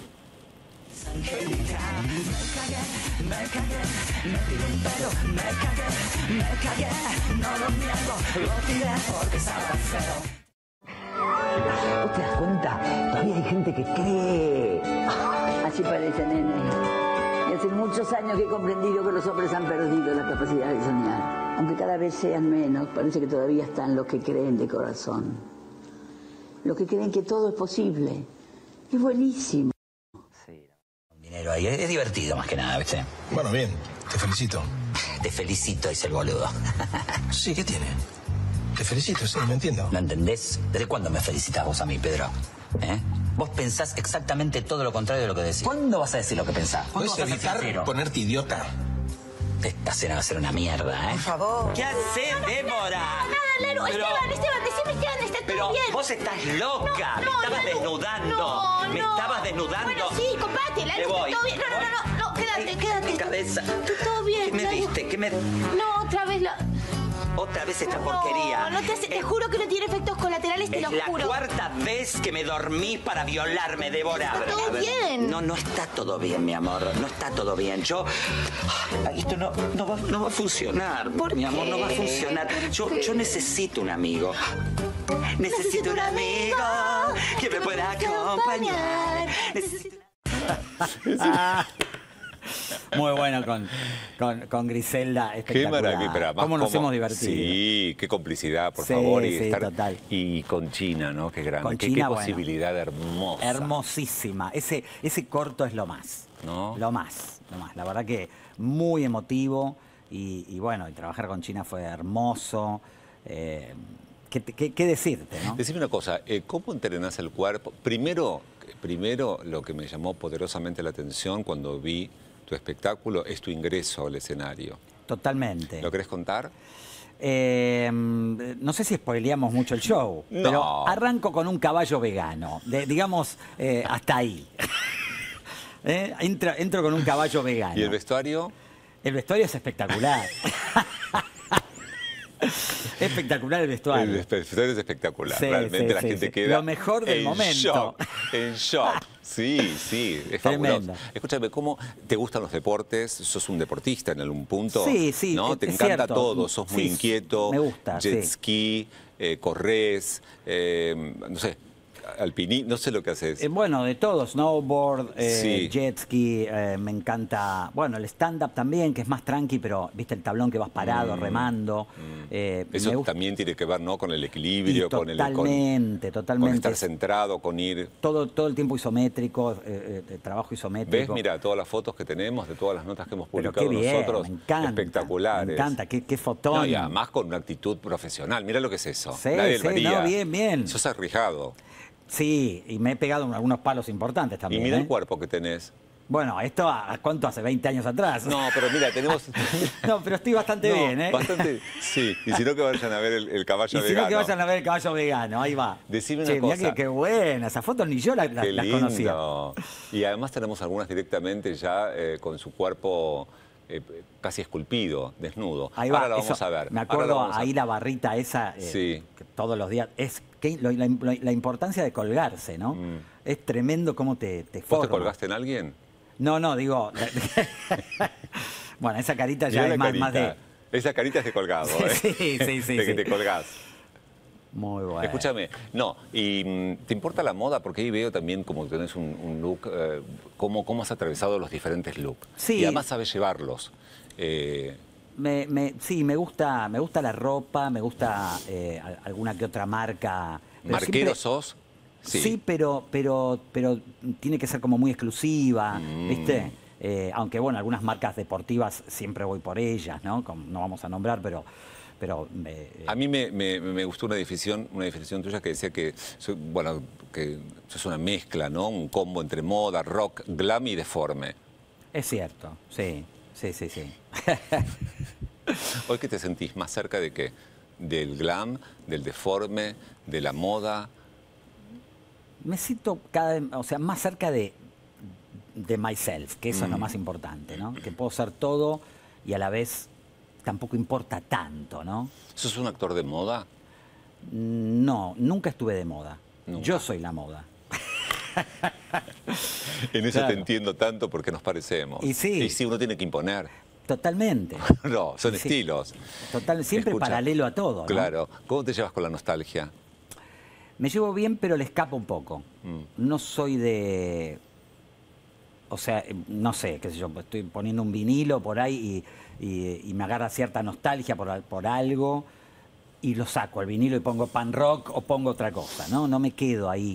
¿Vos te das cuenta? Todavía hay gente que cree. Así parece, nene. Y hace muchos años que he comprendido que los hombres han perdido la capacidad de soñar. Aunque cada vez sean menos, parece que todavía están los que creen de corazón. Los que creen que todo es posible. Es buenísimo. Dinero ahí, es divertido más que nada, ¿viste? Bueno, bien, te felicito. Te felicito, dice el boludo. Sí, ¿qué tiene? Te felicito, sí, me entiendo. ¿No entendés? ¿Desde cuándo me felicitas vos a mí, Pedro? Vos pensás exactamente todo lo contrario de lo que decís. ¿Cuándo vas a decir lo que pensás? ¿Cuándo ¿Puedes vas a ser evitar sincero? ponerte idiota? Esta cena va a ser una mierda, ¿eh? Por favor. ¿Qué haces, Débora? Lalo, Esteban, decime, está Pero todo bien. vos estás loca. Me estabas Lalo, desnudando. Me estabas desnudando. Bueno, sí, compate, Lalo, Me voy. está todo bien. No, quédate. Mi cabeza. Está todo bien. ¿Qué me Lalo. diste? ¿Qué me...? No, Otra vez esta porquería. No, te juro que no tiene efectos colaterales, te Es lo la juro. cuarta vez que me dormís para violarme, Débora. Está todo bien. No está todo bien, mi amor. No está todo bien. Esto no va a funcionar. ¿Por mi amor, qué? no va a funcionar. Yo necesito un amigo. Necesito un amigo que me pueda acompañar. Necesito... Muy bueno con Griselda, espectacular. Qué maravilla, pero además ¿Cómo nos hemos divertido? Sí, qué complicidad, por Sí, favor. sí, total. Y con China, ¿no? Qué grande. Con Qué China, bueno. posibilidad hermosa. Hermosísima. Ese corto es lo más. ¿No? Lo más. La verdad que muy emotivo y bueno, y trabajar con China fue hermoso. ¿Qué decirte, no? Decime una cosa, ¿cómo entrenás el cuerpo? Primero, lo que me llamó poderosamente la atención cuando vi tu espectáculo es tu ingreso al escenario. Totalmente. ¿Lo querés contar? No sé si spoileamos mucho el show, No. pero arranco con un caballo vegano, digamos, hasta ahí. Entro con un caballo vegano. ¿Y el vestuario? El vestuario es espectacular. Espectacular el vestuario. El vestuario es espectacular. Sí, Realmente sí, la sí, gente sí. queda Lo mejor del en momento. En shock. Sí, es Tremendo. fabuloso. Escúchame, ¿cómo te gustan los deportes? ¿Sos un deportista en algún punto? Sí, ¿no? Te es encanta cierto. todo, sos muy Sí, inquieto. me gusta, Jet sí. ski, corres, no sé, alpinismo, no sé lo que haces. Bueno, de todo, snowboard, Sí. jet ski, me encanta, bueno, el stand-up también, que es más tranqui, pero viste el tablón que vas parado, remando. Eso me gusta. también tiene que ver, ¿no? Con el equilibrio, Y con totalmente. estar centrado, con ir. Todo el tiempo isométrico, trabajo ¿Ves? isométrico. Mira, todas las fotos que tenemos, de todas las notas que hemos Pero publicado qué bien, nosotros, me encanta. espectaculares. Me encanta, qué fotón. No, y además con una actitud profesional. Mira lo que es eso. Sí, Nadie sí, lo haría. no, bien. Sos arrijado. Sí, y me he pegado algunos palos importantes Y también. mira ¿eh? el cuerpo que tenés. Bueno, esto, ¿cuánto hace? 20 años atrás. No, pero mira, tenemos... No, pero estoy bastante bien, ¿eh? Bastante, sí. Y si no, que vayan a ver el caballo Y si vegano. no, que vayan a ver el caballo vegano, ahí va. Decime Che, una cosa. mirá qué buena, esas fotos ni yo las Qué conocía. lindo. Y además tenemos algunas directamente ya con su cuerpo casi esculpido, desnudo. Ahí va, Ahora la vamos eso, a ver. Me Ahora acuerdo la vamos a ahí ver. la barrita esa, Sí. que todos los días, es que la importancia de colgarse, ¿no? Es tremendo cómo te ¿Vos forma. te colgaste en alguien? No, digo... Bueno, esa carita ya Mirá es la más de... carita. Esa carita es de colgado, Sí, ¿eh? sí, De que sí. te colgás. Muy bueno. Escúchame, no, y ¿te importa la moda? Porque ahí veo también como que tenés un look, cómo has atravesado los diferentes looks. Sí. Y además sabes llevarlos. Sí, me gusta la ropa, me gusta alguna que otra marca. pero ¿Marquero siempre- sos? Sí, pero tiene que ser como muy exclusiva, ¿viste? Aunque bueno, algunas marcas deportivas siempre voy por ellas, ¿no? No vamos a nombrar, pero A mí me gustó una definición tuya que decía que, que sos una mezcla, ¿no? Un combo entre moda, rock, glam y deforme. es cierto, sí. ¿Hoy qué te sentís? ¿Más cerca de qué? ¿Del glam, del deforme, de la moda? Me siento cada vez, o sea, más cerca de myself, que eso es lo más importante, ¿no? Que puedo ser todo y a la vez tampoco importa tanto, ¿no? ¿Sos un actor de moda? No, nunca estuve de moda. Nunca. Yo soy la moda. En eso Claro. te entiendo tanto porque nos parecemos. Y sí. Y sí, uno tiene que imponer. Totalmente. No, son Sí. estilos. Siempre Escucha, paralelo a todo, ¿no? Claro. ¿Cómo te llevas con la nostalgia? Me llevo bien, pero le escapo un poco. No soy de... O sea, no sé, qué sé yo, estoy poniendo un vinilo por ahí y me agarra cierta nostalgia por algo y lo saco el vinilo y pongo pan rock o pongo otra cosa, ¿no? No me quedo ahí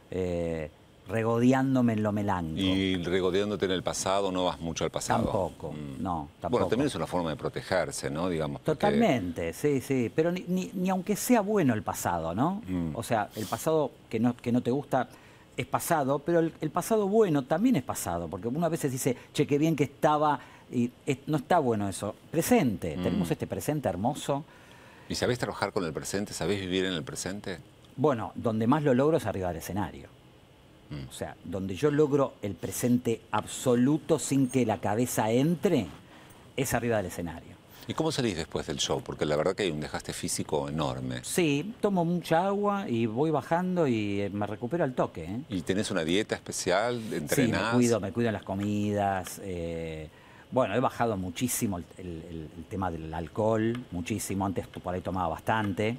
regodeándome en lo melanco. Y regodeándote en el pasado, no vas mucho al pasado. Tampoco, no, tampoco. Bueno, también es una forma de protegerse, ¿no? Digamos. porque- Totalmente, sí. Pero ni aunque sea bueno el pasado, ¿no? O sea, el pasado que no te gusta es pasado, pero el pasado bueno también es pasado, porque uno a veces dice, che, qué bien que estaba, y no está bueno eso. Presente, tenemos este presente hermoso. ¿Y sabés trabajar con el presente? ¿Sabés vivir en el presente? Bueno, donde más lo logro es arriba del escenario. O sea, donde yo logro el presente absoluto sin que la cabeza entre, es arriba del escenario. ¿Y cómo salís después del show? Porque la verdad que hay un desgaste físico enorme. Sí, tomo mucha agua y voy bajando y me recupero al toque, ¿eh? ¿Y tenés una dieta especial? Sí, ¿Entrenás? me cuido en las comidas. Bueno, he bajado muchísimo el tema del alcohol, muchísimo. Antes por ahí tomaba bastante.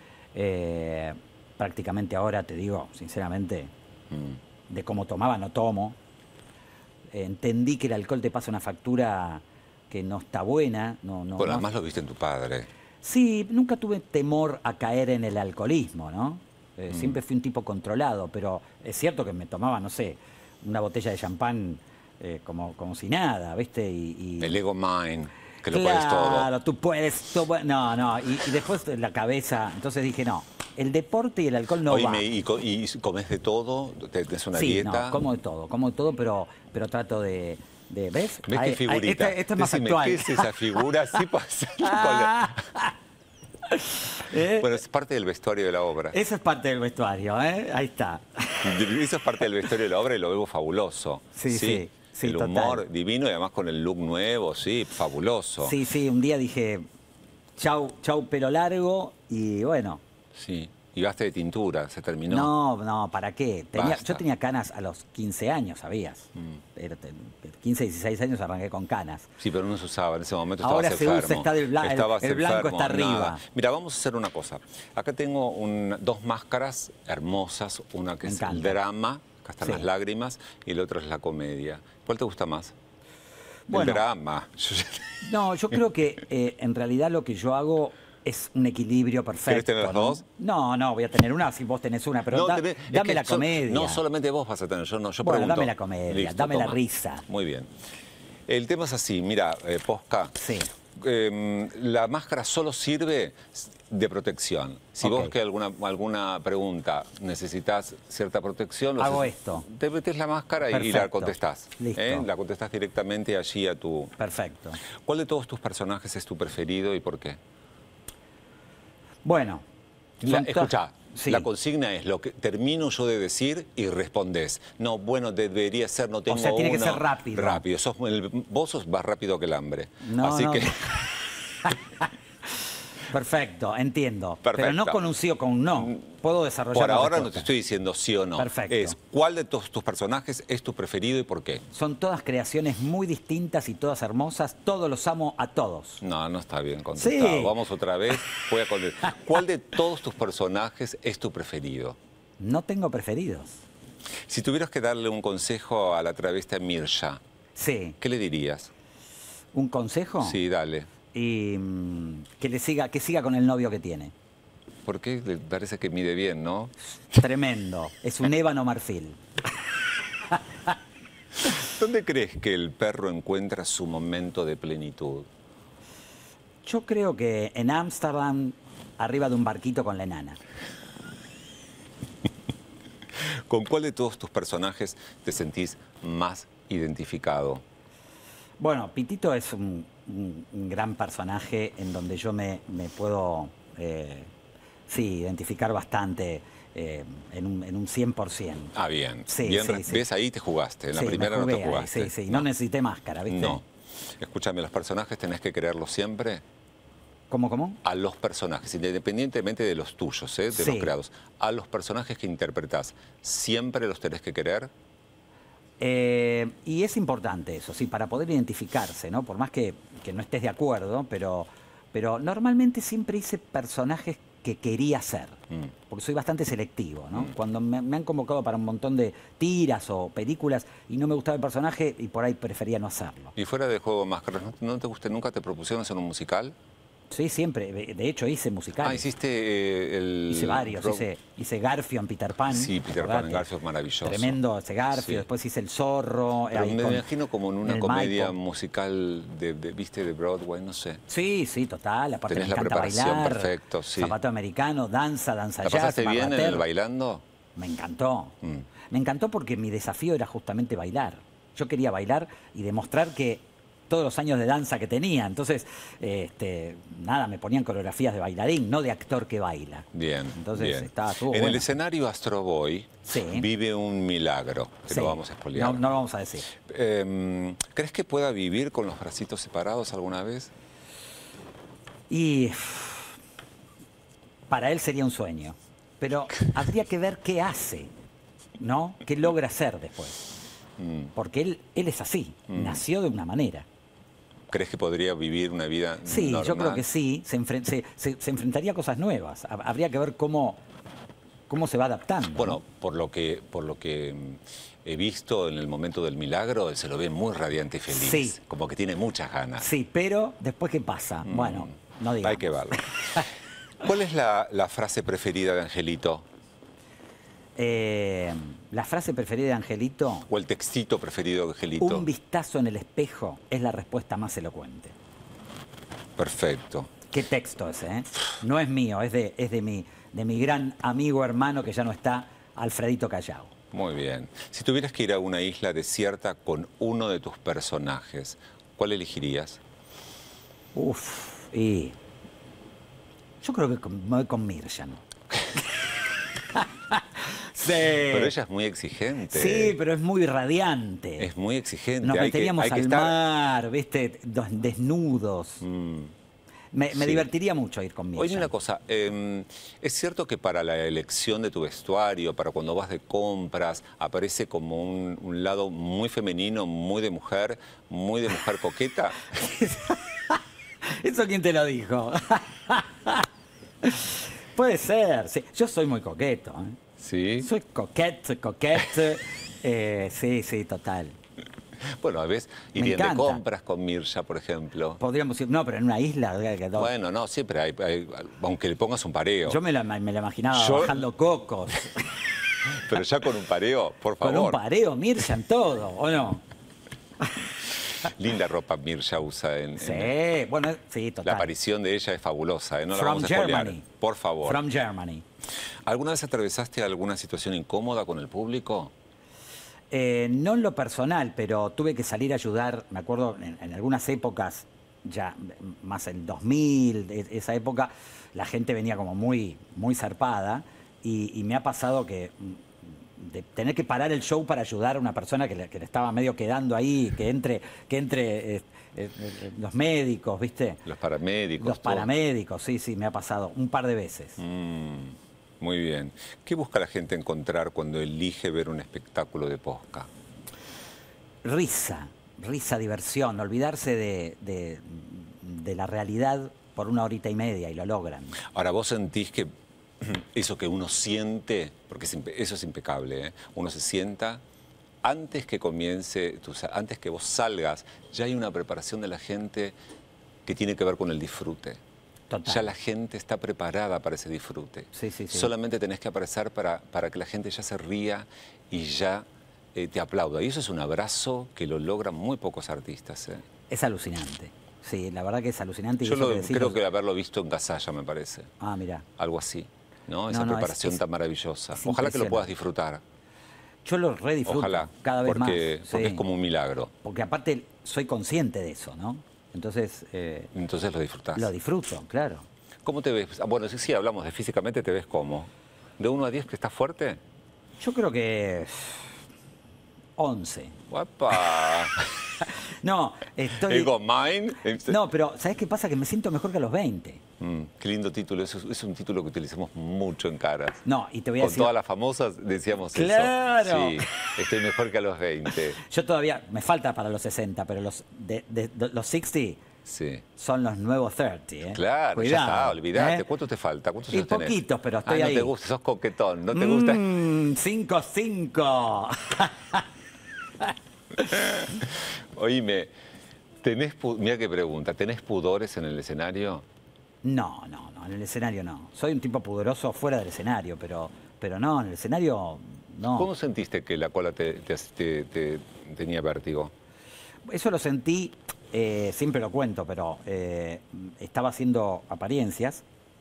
Prácticamente ahora, te digo, sinceramente, de cómo tomaba, no tomo. Entendí que el alcohol te pasa una factura que no está buena. Bueno, además lo viste en tu padre. Sí, nunca tuve temor a caer en el alcoholismo, ¿no? Siempre fui un tipo controlado, pero es cierto que me tomaba, no sé, una botella de champán como si nada, ¿viste? El ego mind, que lo puedes todo. Claro, tú puedes. No, y después la cabeza. Entonces dije, no, el deporte y el alcohol no va. Oíme, ¿y comes de todo? ¿Tenés una Sí, dieta? no, como de todo, pero trato de ¿ves? ¿Ves Ahí- qué figurita? Esta es más Decime, actual. ¿qué es esa figura? Sí, pasa. ¿Eh? Bueno, es parte del vestuario de la obra. Eso es parte del vestuario, ¿eh? Ahí está. Eso es parte del vestuario de la obra y lo veo fabuloso. Sí, el total. humor divino y además con el look nuevo, sí, fabuloso. Sí, un día dije, chau pelo largo y bueno. Sí. Y gaste de tintura, se terminó. No, ¿para qué? Basta. Yo tenía canas a los 15 años, ¿sabías? 15, 16 años arranqué con canas. Sí, pero no se usaba, en ese momento Ahora estabas se enfermo. usa, está Estabas el blanco enfermo, está arriba. nada. Mira, vamos a hacer una cosa. Acá tengo dos máscaras hermosas, una que Me es el encanta. drama, acá están Sí. las lágrimas, y la otra es la comedia. ¿Cuál te gusta más? Bueno. El drama. No, yo creo que en realidad lo que yo hago es un equilibrio perfecto. ¿Querés tener las ¿no? dos? No, voy a tener una si vos tenés una, pero No, dame que la comedia. No solamente vos vas a tener, yo no, yo Bueno, pregunto. dame la comedia, dame la risa. Muy bien. El tema es así, mira, Posca, Sí. La máscara solo sirve de protección. Si vos que alguna pregunta necesitas cierta protección, hago esto. Te metes la máscara y la contestás. Listo. La contestás directamente allí a tu... Perfecto. ¿Cuál de todos tus personajes es tu preferido y por qué? Bueno. Escuchá. Sí. La consigna es lo que termino yo de decir y respondés. No, bueno, debería ser, no tengo O sea, tiene que uno. ser rápido. Rápido. Vos sos más rápido que el hambre. No, Así no. que... Perfecto, entiendo. Perfecto. Pero no con un sí o con un no. Puedo desarrollar. Por la ahora no respuesta. te estoy diciendo sí o no. Perfecto. Es cuál de todos tus personajes es tu preferido y por qué. Son todas creaciones muy distintas y todas hermosas. Todos los amo a todos. No, no está bien contestado. Sí. Vamos otra vez. ¿Cuál de todos tus personajes es tu preferido? No tengo preferidos. Si tuvieras que darle un consejo a la travesti Mirja, Sí. ¿qué le dirías? ¿Un consejo? Sí, dale. Y que siga con el novio que tiene. ¿Por qué? Le parece que mide bien, ¿no? Tremendo. Es un ébano marfil. ¿Dónde crees que el perro encuentra su momento de plenitud? Yo creo que en Ámsterdam, arriba de un barquito con la enana. ¿Con cuál de todos tus personajes te sentís más identificado? Bueno, Pitito es un gran personaje en donde yo me puedo identificar bastante en un 100%. Ah, bien. Sí, bien, sí, sí. ¿Ves? Ahí te jugaste. En la Sí, primera me no jugué te ahí, jugaste. sí. No necesité máscara, ¿viste? No. Escúchame, ¿los personajes tenés que quererlos siempre? ¿Cómo? A los personajes, independientemente de los tuyos, de Sí. los creados. A los personajes que interpretás, ¿siempre los tenés que querer? Y es importante eso, sí, para poder identificarse, ¿no? Por más que no estés de acuerdo, pero normalmente siempre hice personajes que quería ser, porque soy bastante selectivo, ¿no? Cuando me han convocado para un montón de tiras o películas y no me gustaba el personaje y por ahí prefería no hacerlo. Y fuera de Juego de Máscaras, ¿no te gusta, nunca te propusieron hacer un musical? Sí, siempre. De hecho, hice musicales. Ah, hiciste Hice varios. Hice Garfio en Peter Pan. Sí, Peter Pan en Garfio es maravilloso. Tremendo ese Garfio. Sí. Después hice El Zorro. Pero ahí me con- imagino como en una el comedia Maipo. musical ¿viste? De Broadway, no sé. Sí, total. Aparte Tenés me la encanta preparación, bailar. perfecto, sí. Zapato americano, danza ¿La jazz, pasaste bien en barrater. el bailando? Me encantó. Me encantó porque mi desafío era justamente bailar. Yo quería bailar y demostrar que todos los años de danza que tenía. Entonces, nada, me ponían coreografías de bailarín, no de actor que baila. Bien. Entonces, bien. estuvo En el bueno. escenario Astro Boy Sí. vive un milagro, que Sí. lo vamos a spoilear. No lo vamos a decir. ¿Crees que pueda vivir con los bracitos separados alguna vez? Y para él sería un sueño. Pero habría que ver qué hace, ¿no? ¿Qué logra hacer después? Porque él es así, nació de una manera. ¿Crees que podría vivir una vida Sí, normal? yo creo que sí, se enfrentaría a cosas nuevas. Habría que ver cómo se va adaptando. Bueno, por lo que he visto en el momento del milagro, él se lo ve muy radiante y feliz. Sí. Como que tiene muchas ganas. Sí, pero después ¿qué pasa? Bueno, no digamos. Hay que verlo. ¿Cuál es la frase preferida de Angelito? La frase preferida de Angelito, ¿O el textito preferido de Angelito? un vistazo en el espejo es la respuesta más elocuente. Perfecto. ¿Qué texto ese, eh? No es mío, es de mi gran amigo hermano que ya no está, Alfredito Callao. Muy bien. Si tuvieras que ir a una isla desierta con uno de tus personajes, ¿cuál elegirías? Y yo creo que me voy con Mirjan. Sí. Pero ella es muy exigente. Sí, pero es muy radiante. Es muy exigente. Nos Hay que meteríamos al estar- mar, ¿viste? Desnudos. Me Sí. divertiría mucho ir con Mirjan. Oye, una cosa, ¿es cierto que para la elección de tu vestuario, para cuando vas de compras, aparece como un lado muy femenino, muy de mujer coqueta? ¿Eso quién te lo dijo? Puede ser. Sí. Yo soy muy coqueto. ¿eh? Sí. Soy coquete. Sí, total. Bueno, a veces Me irían de encanta. compras con Mirja, por ejemplo. Podríamos ir, no, pero en una isla. Bueno, no, siempre hay, aunque le pongas un pareo. Yo me la imaginaba Yo- bajando cocos. Pero ya con un pareo, por Con favor. un pareo, Mirjan, todo, ¿o no? Linda ropa Mirja usa en... Sí, bueno, sí, total. La aparición de ella es fabulosa, ¿eh? No la From vamos a spoilear. Germany. Por favor. From Germany. ¿Alguna vez atravesaste alguna situación incómoda con el público? No en lo personal, pero tuve que salir a ayudar, me acuerdo, en algunas épocas, ya más el 2000, esa época, la gente venía como muy zarpada y me ha pasado que de tener que parar el show para ayudar a una persona que le estaba medio quedando ahí, que entre los médicos, ¿viste? Los paramédicos. Los paramédicos, sí, me ha pasado un par de veces. Muy bien. ¿Qué busca la gente encontrar cuando elige ver un espectáculo de Posca? Risa, diversión, olvidarse de la realidad por una horita y media y lo logran. Ahora, ¿vos sentís que eso que uno siente, porque eso es impecable, ¿eh? Uno se sienta antes que comience, antes que vos salgas, ya hay una preparación de la gente que tiene que ver con el disfrute? Total. Ya la gente está preparada para ese disfrute. Sí. Solamente tenés que aparecer para que la gente ya se ría y ya te aplauda. Y eso es un abrazo que lo logran muy pocos artistas, ¿eh? Es alucinante. Sí, la verdad que es alucinante. Y Yo eso que decís, creo que haberlo visto en Casalla, me parece. Ah, mirá. Algo así, ¿no? Esa No, preparación tan maravillosa. es Ojalá que lo impresionante. puedas disfrutar. Yo lo redisfruto. Ojalá. Cada vez más. Porque Sí. es como un milagro. Porque aparte soy consciente de eso, ¿no? Entonces, Entonces lo disfrutás. lo disfruto, claro. ¿Cómo te ves? Bueno, sí, hablamos de físicamente, ¿te ves cómo? ¿De 1 a 10 que estás fuerte? Yo creo que 11. ¡Guapa! No, estoy... Ego mine. No, pero ¿sabés qué pasa? Que me siento mejor que a los 20. Qué lindo título. Es un título que utilizamos mucho en Caras. No, y te voy a Con decir... todas las famosas decíamos ¡Claro! eso. Sí, estoy mejor que a los 20. Yo todavía... Me falta para los 60, pero los 60 Sí. son los nuevos 30, ¿eh? Claro, Cuidado, ya está, olvidate. ¿eh? ¿Cuánto te falta? ¿Cuántos Y años tenés? poquitos, pero estoy ahí. No te gusta, sos coquetón, no te gusta. 5-5. Oíme, mira qué pregunta, ¿tenés pudores en el escenario? No, en el escenario no. Soy un tipo pudoroso fuera del escenario, pero no, en el escenario no. ¿Cómo sentiste que la cola te tenía vértigo? Eso lo sentí, siempre lo cuento, pero estaba haciendo apariencias,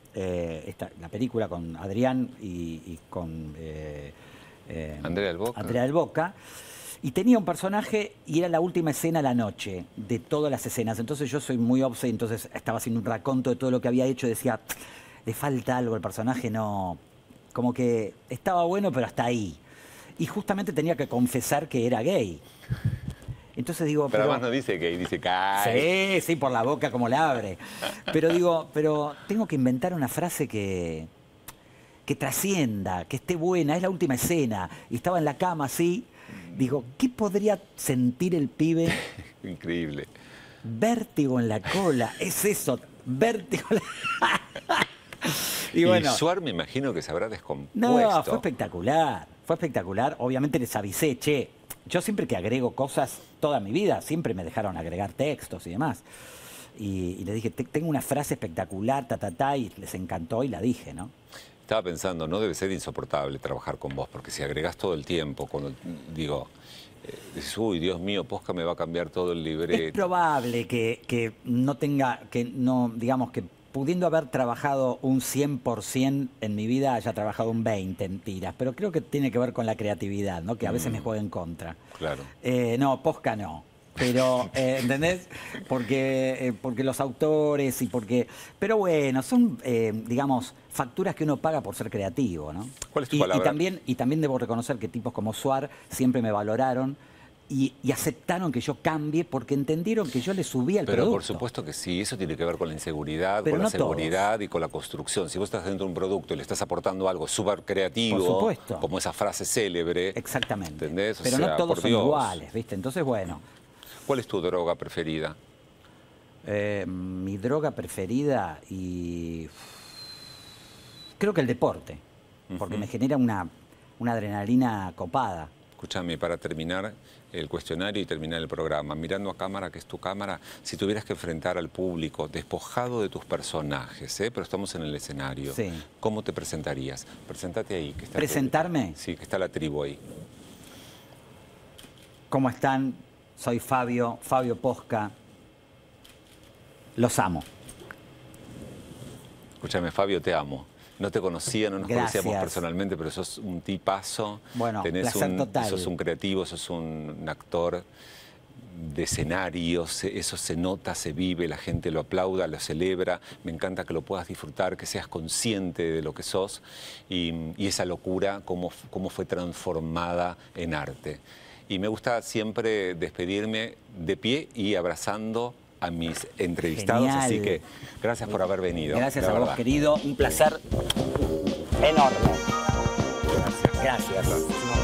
la película con Adrián y con Andrea del Boca. Andrea del Boca. Y tenía un personaje y era la última escena a la noche de todas las escenas. Entonces yo soy muy obse, entonces estaba haciendo un raconto de todo lo que había hecho y decía, le falta algo, el personaje no... Como que estaba bueno, pero hasta ahí. Y justamente tenía que confesar que era gay. Entonces digo... Pero además no dice gay, dice gay. Sí, por la boca como la abre. Pero digo, tengo que inventar una frase que trascienda, que esté buena, es la última escena. Y estaba en la cama así... Digo, ¿qué podría sentir el pibe? Increíble. Vértigo en la cola, es eso, vértigo en la... Y bueno, Suar me imagino que se habrá descompuesto. No, fue espectacular. Obviamente les avisé, che, yo siempre que agrego cosas, toda mi vida, siempre me dejaron agregar textos y demás. Y les dije, tengo una frase espectacular, y les encantó y la dije, ¿no? Estaba pensando, no debe ser insoportable trabajar con vos, porque si agregás todo el tiempo, cuando digo, dices, uy, Dios mío, Posca me va a cambiar todo el libreto. Es probable que no tenga, que no, digamos, que pudiendo haber trabajado un 100% en mi vida, haya trabajado un 20% en tiras, pero creo que tiene que ver con la creatividad, ¿no? Que a veces me juega en contra. Claro. No, Posca no. Pero, ¿entendés? Porque los autores y porque... Pero bueno, son, digamos, facturas que uno paga por ser creativo, ¿no? ¿Cuál es tu palabra? Y también debo reconocer que tipos como Suar siempre me valoraron y aceptaron que yo cambie porque entendieron que yo le subía el Pero producto. por supuesto que sí, eso tiene que ver con la inseguridad, Pero con la no seguridad y con la construcción. Si vos estás haciendo un producto y le estás aportando algo súper creativo, Por supuesto. como esa frase célebre. Exactamente. ¿Entendés? Pero no todos son iguales, ¿viste? Entonces, bueno... ¿Cuál es tu droga preferida? Mi droga preferida y... Creo que el deporte, porque me genera una adrenalina copada. Escúchame, para terminar el cuestionario y terminar el programa, mirando a cámara, que es tu cámara, si tuvieras que enfrentar al público, despojado de tus personajes, pero estamos en el escenario, Sí. ¿cómo te presentarías? Presentate ahí. Que está ¿Presentarme? Sí, que está la tribu ahí. ¿Cómo están? Soy Fabio Posca. Los amo. Escúchame, Fabio, te amo. No te conocía, no nos conocíamos personalmente, pero sos un tipazo. Bueno, placer total. Sos un creativo, sos un actor de escenarios, eso se nota, se vive, la gente lo aplauda, lo celebra. Me encanta que lo puedas disfrutar, que seas consciente de lo que sos y esa locura, cómo fue transformada en arte. Y me gusta siempre despedirme de pie y abrazando a mis entrevistados. Genial. Así que gracias por haber venido. Gracias a vos, querido. Un placer enorme. Gracias. Gracias.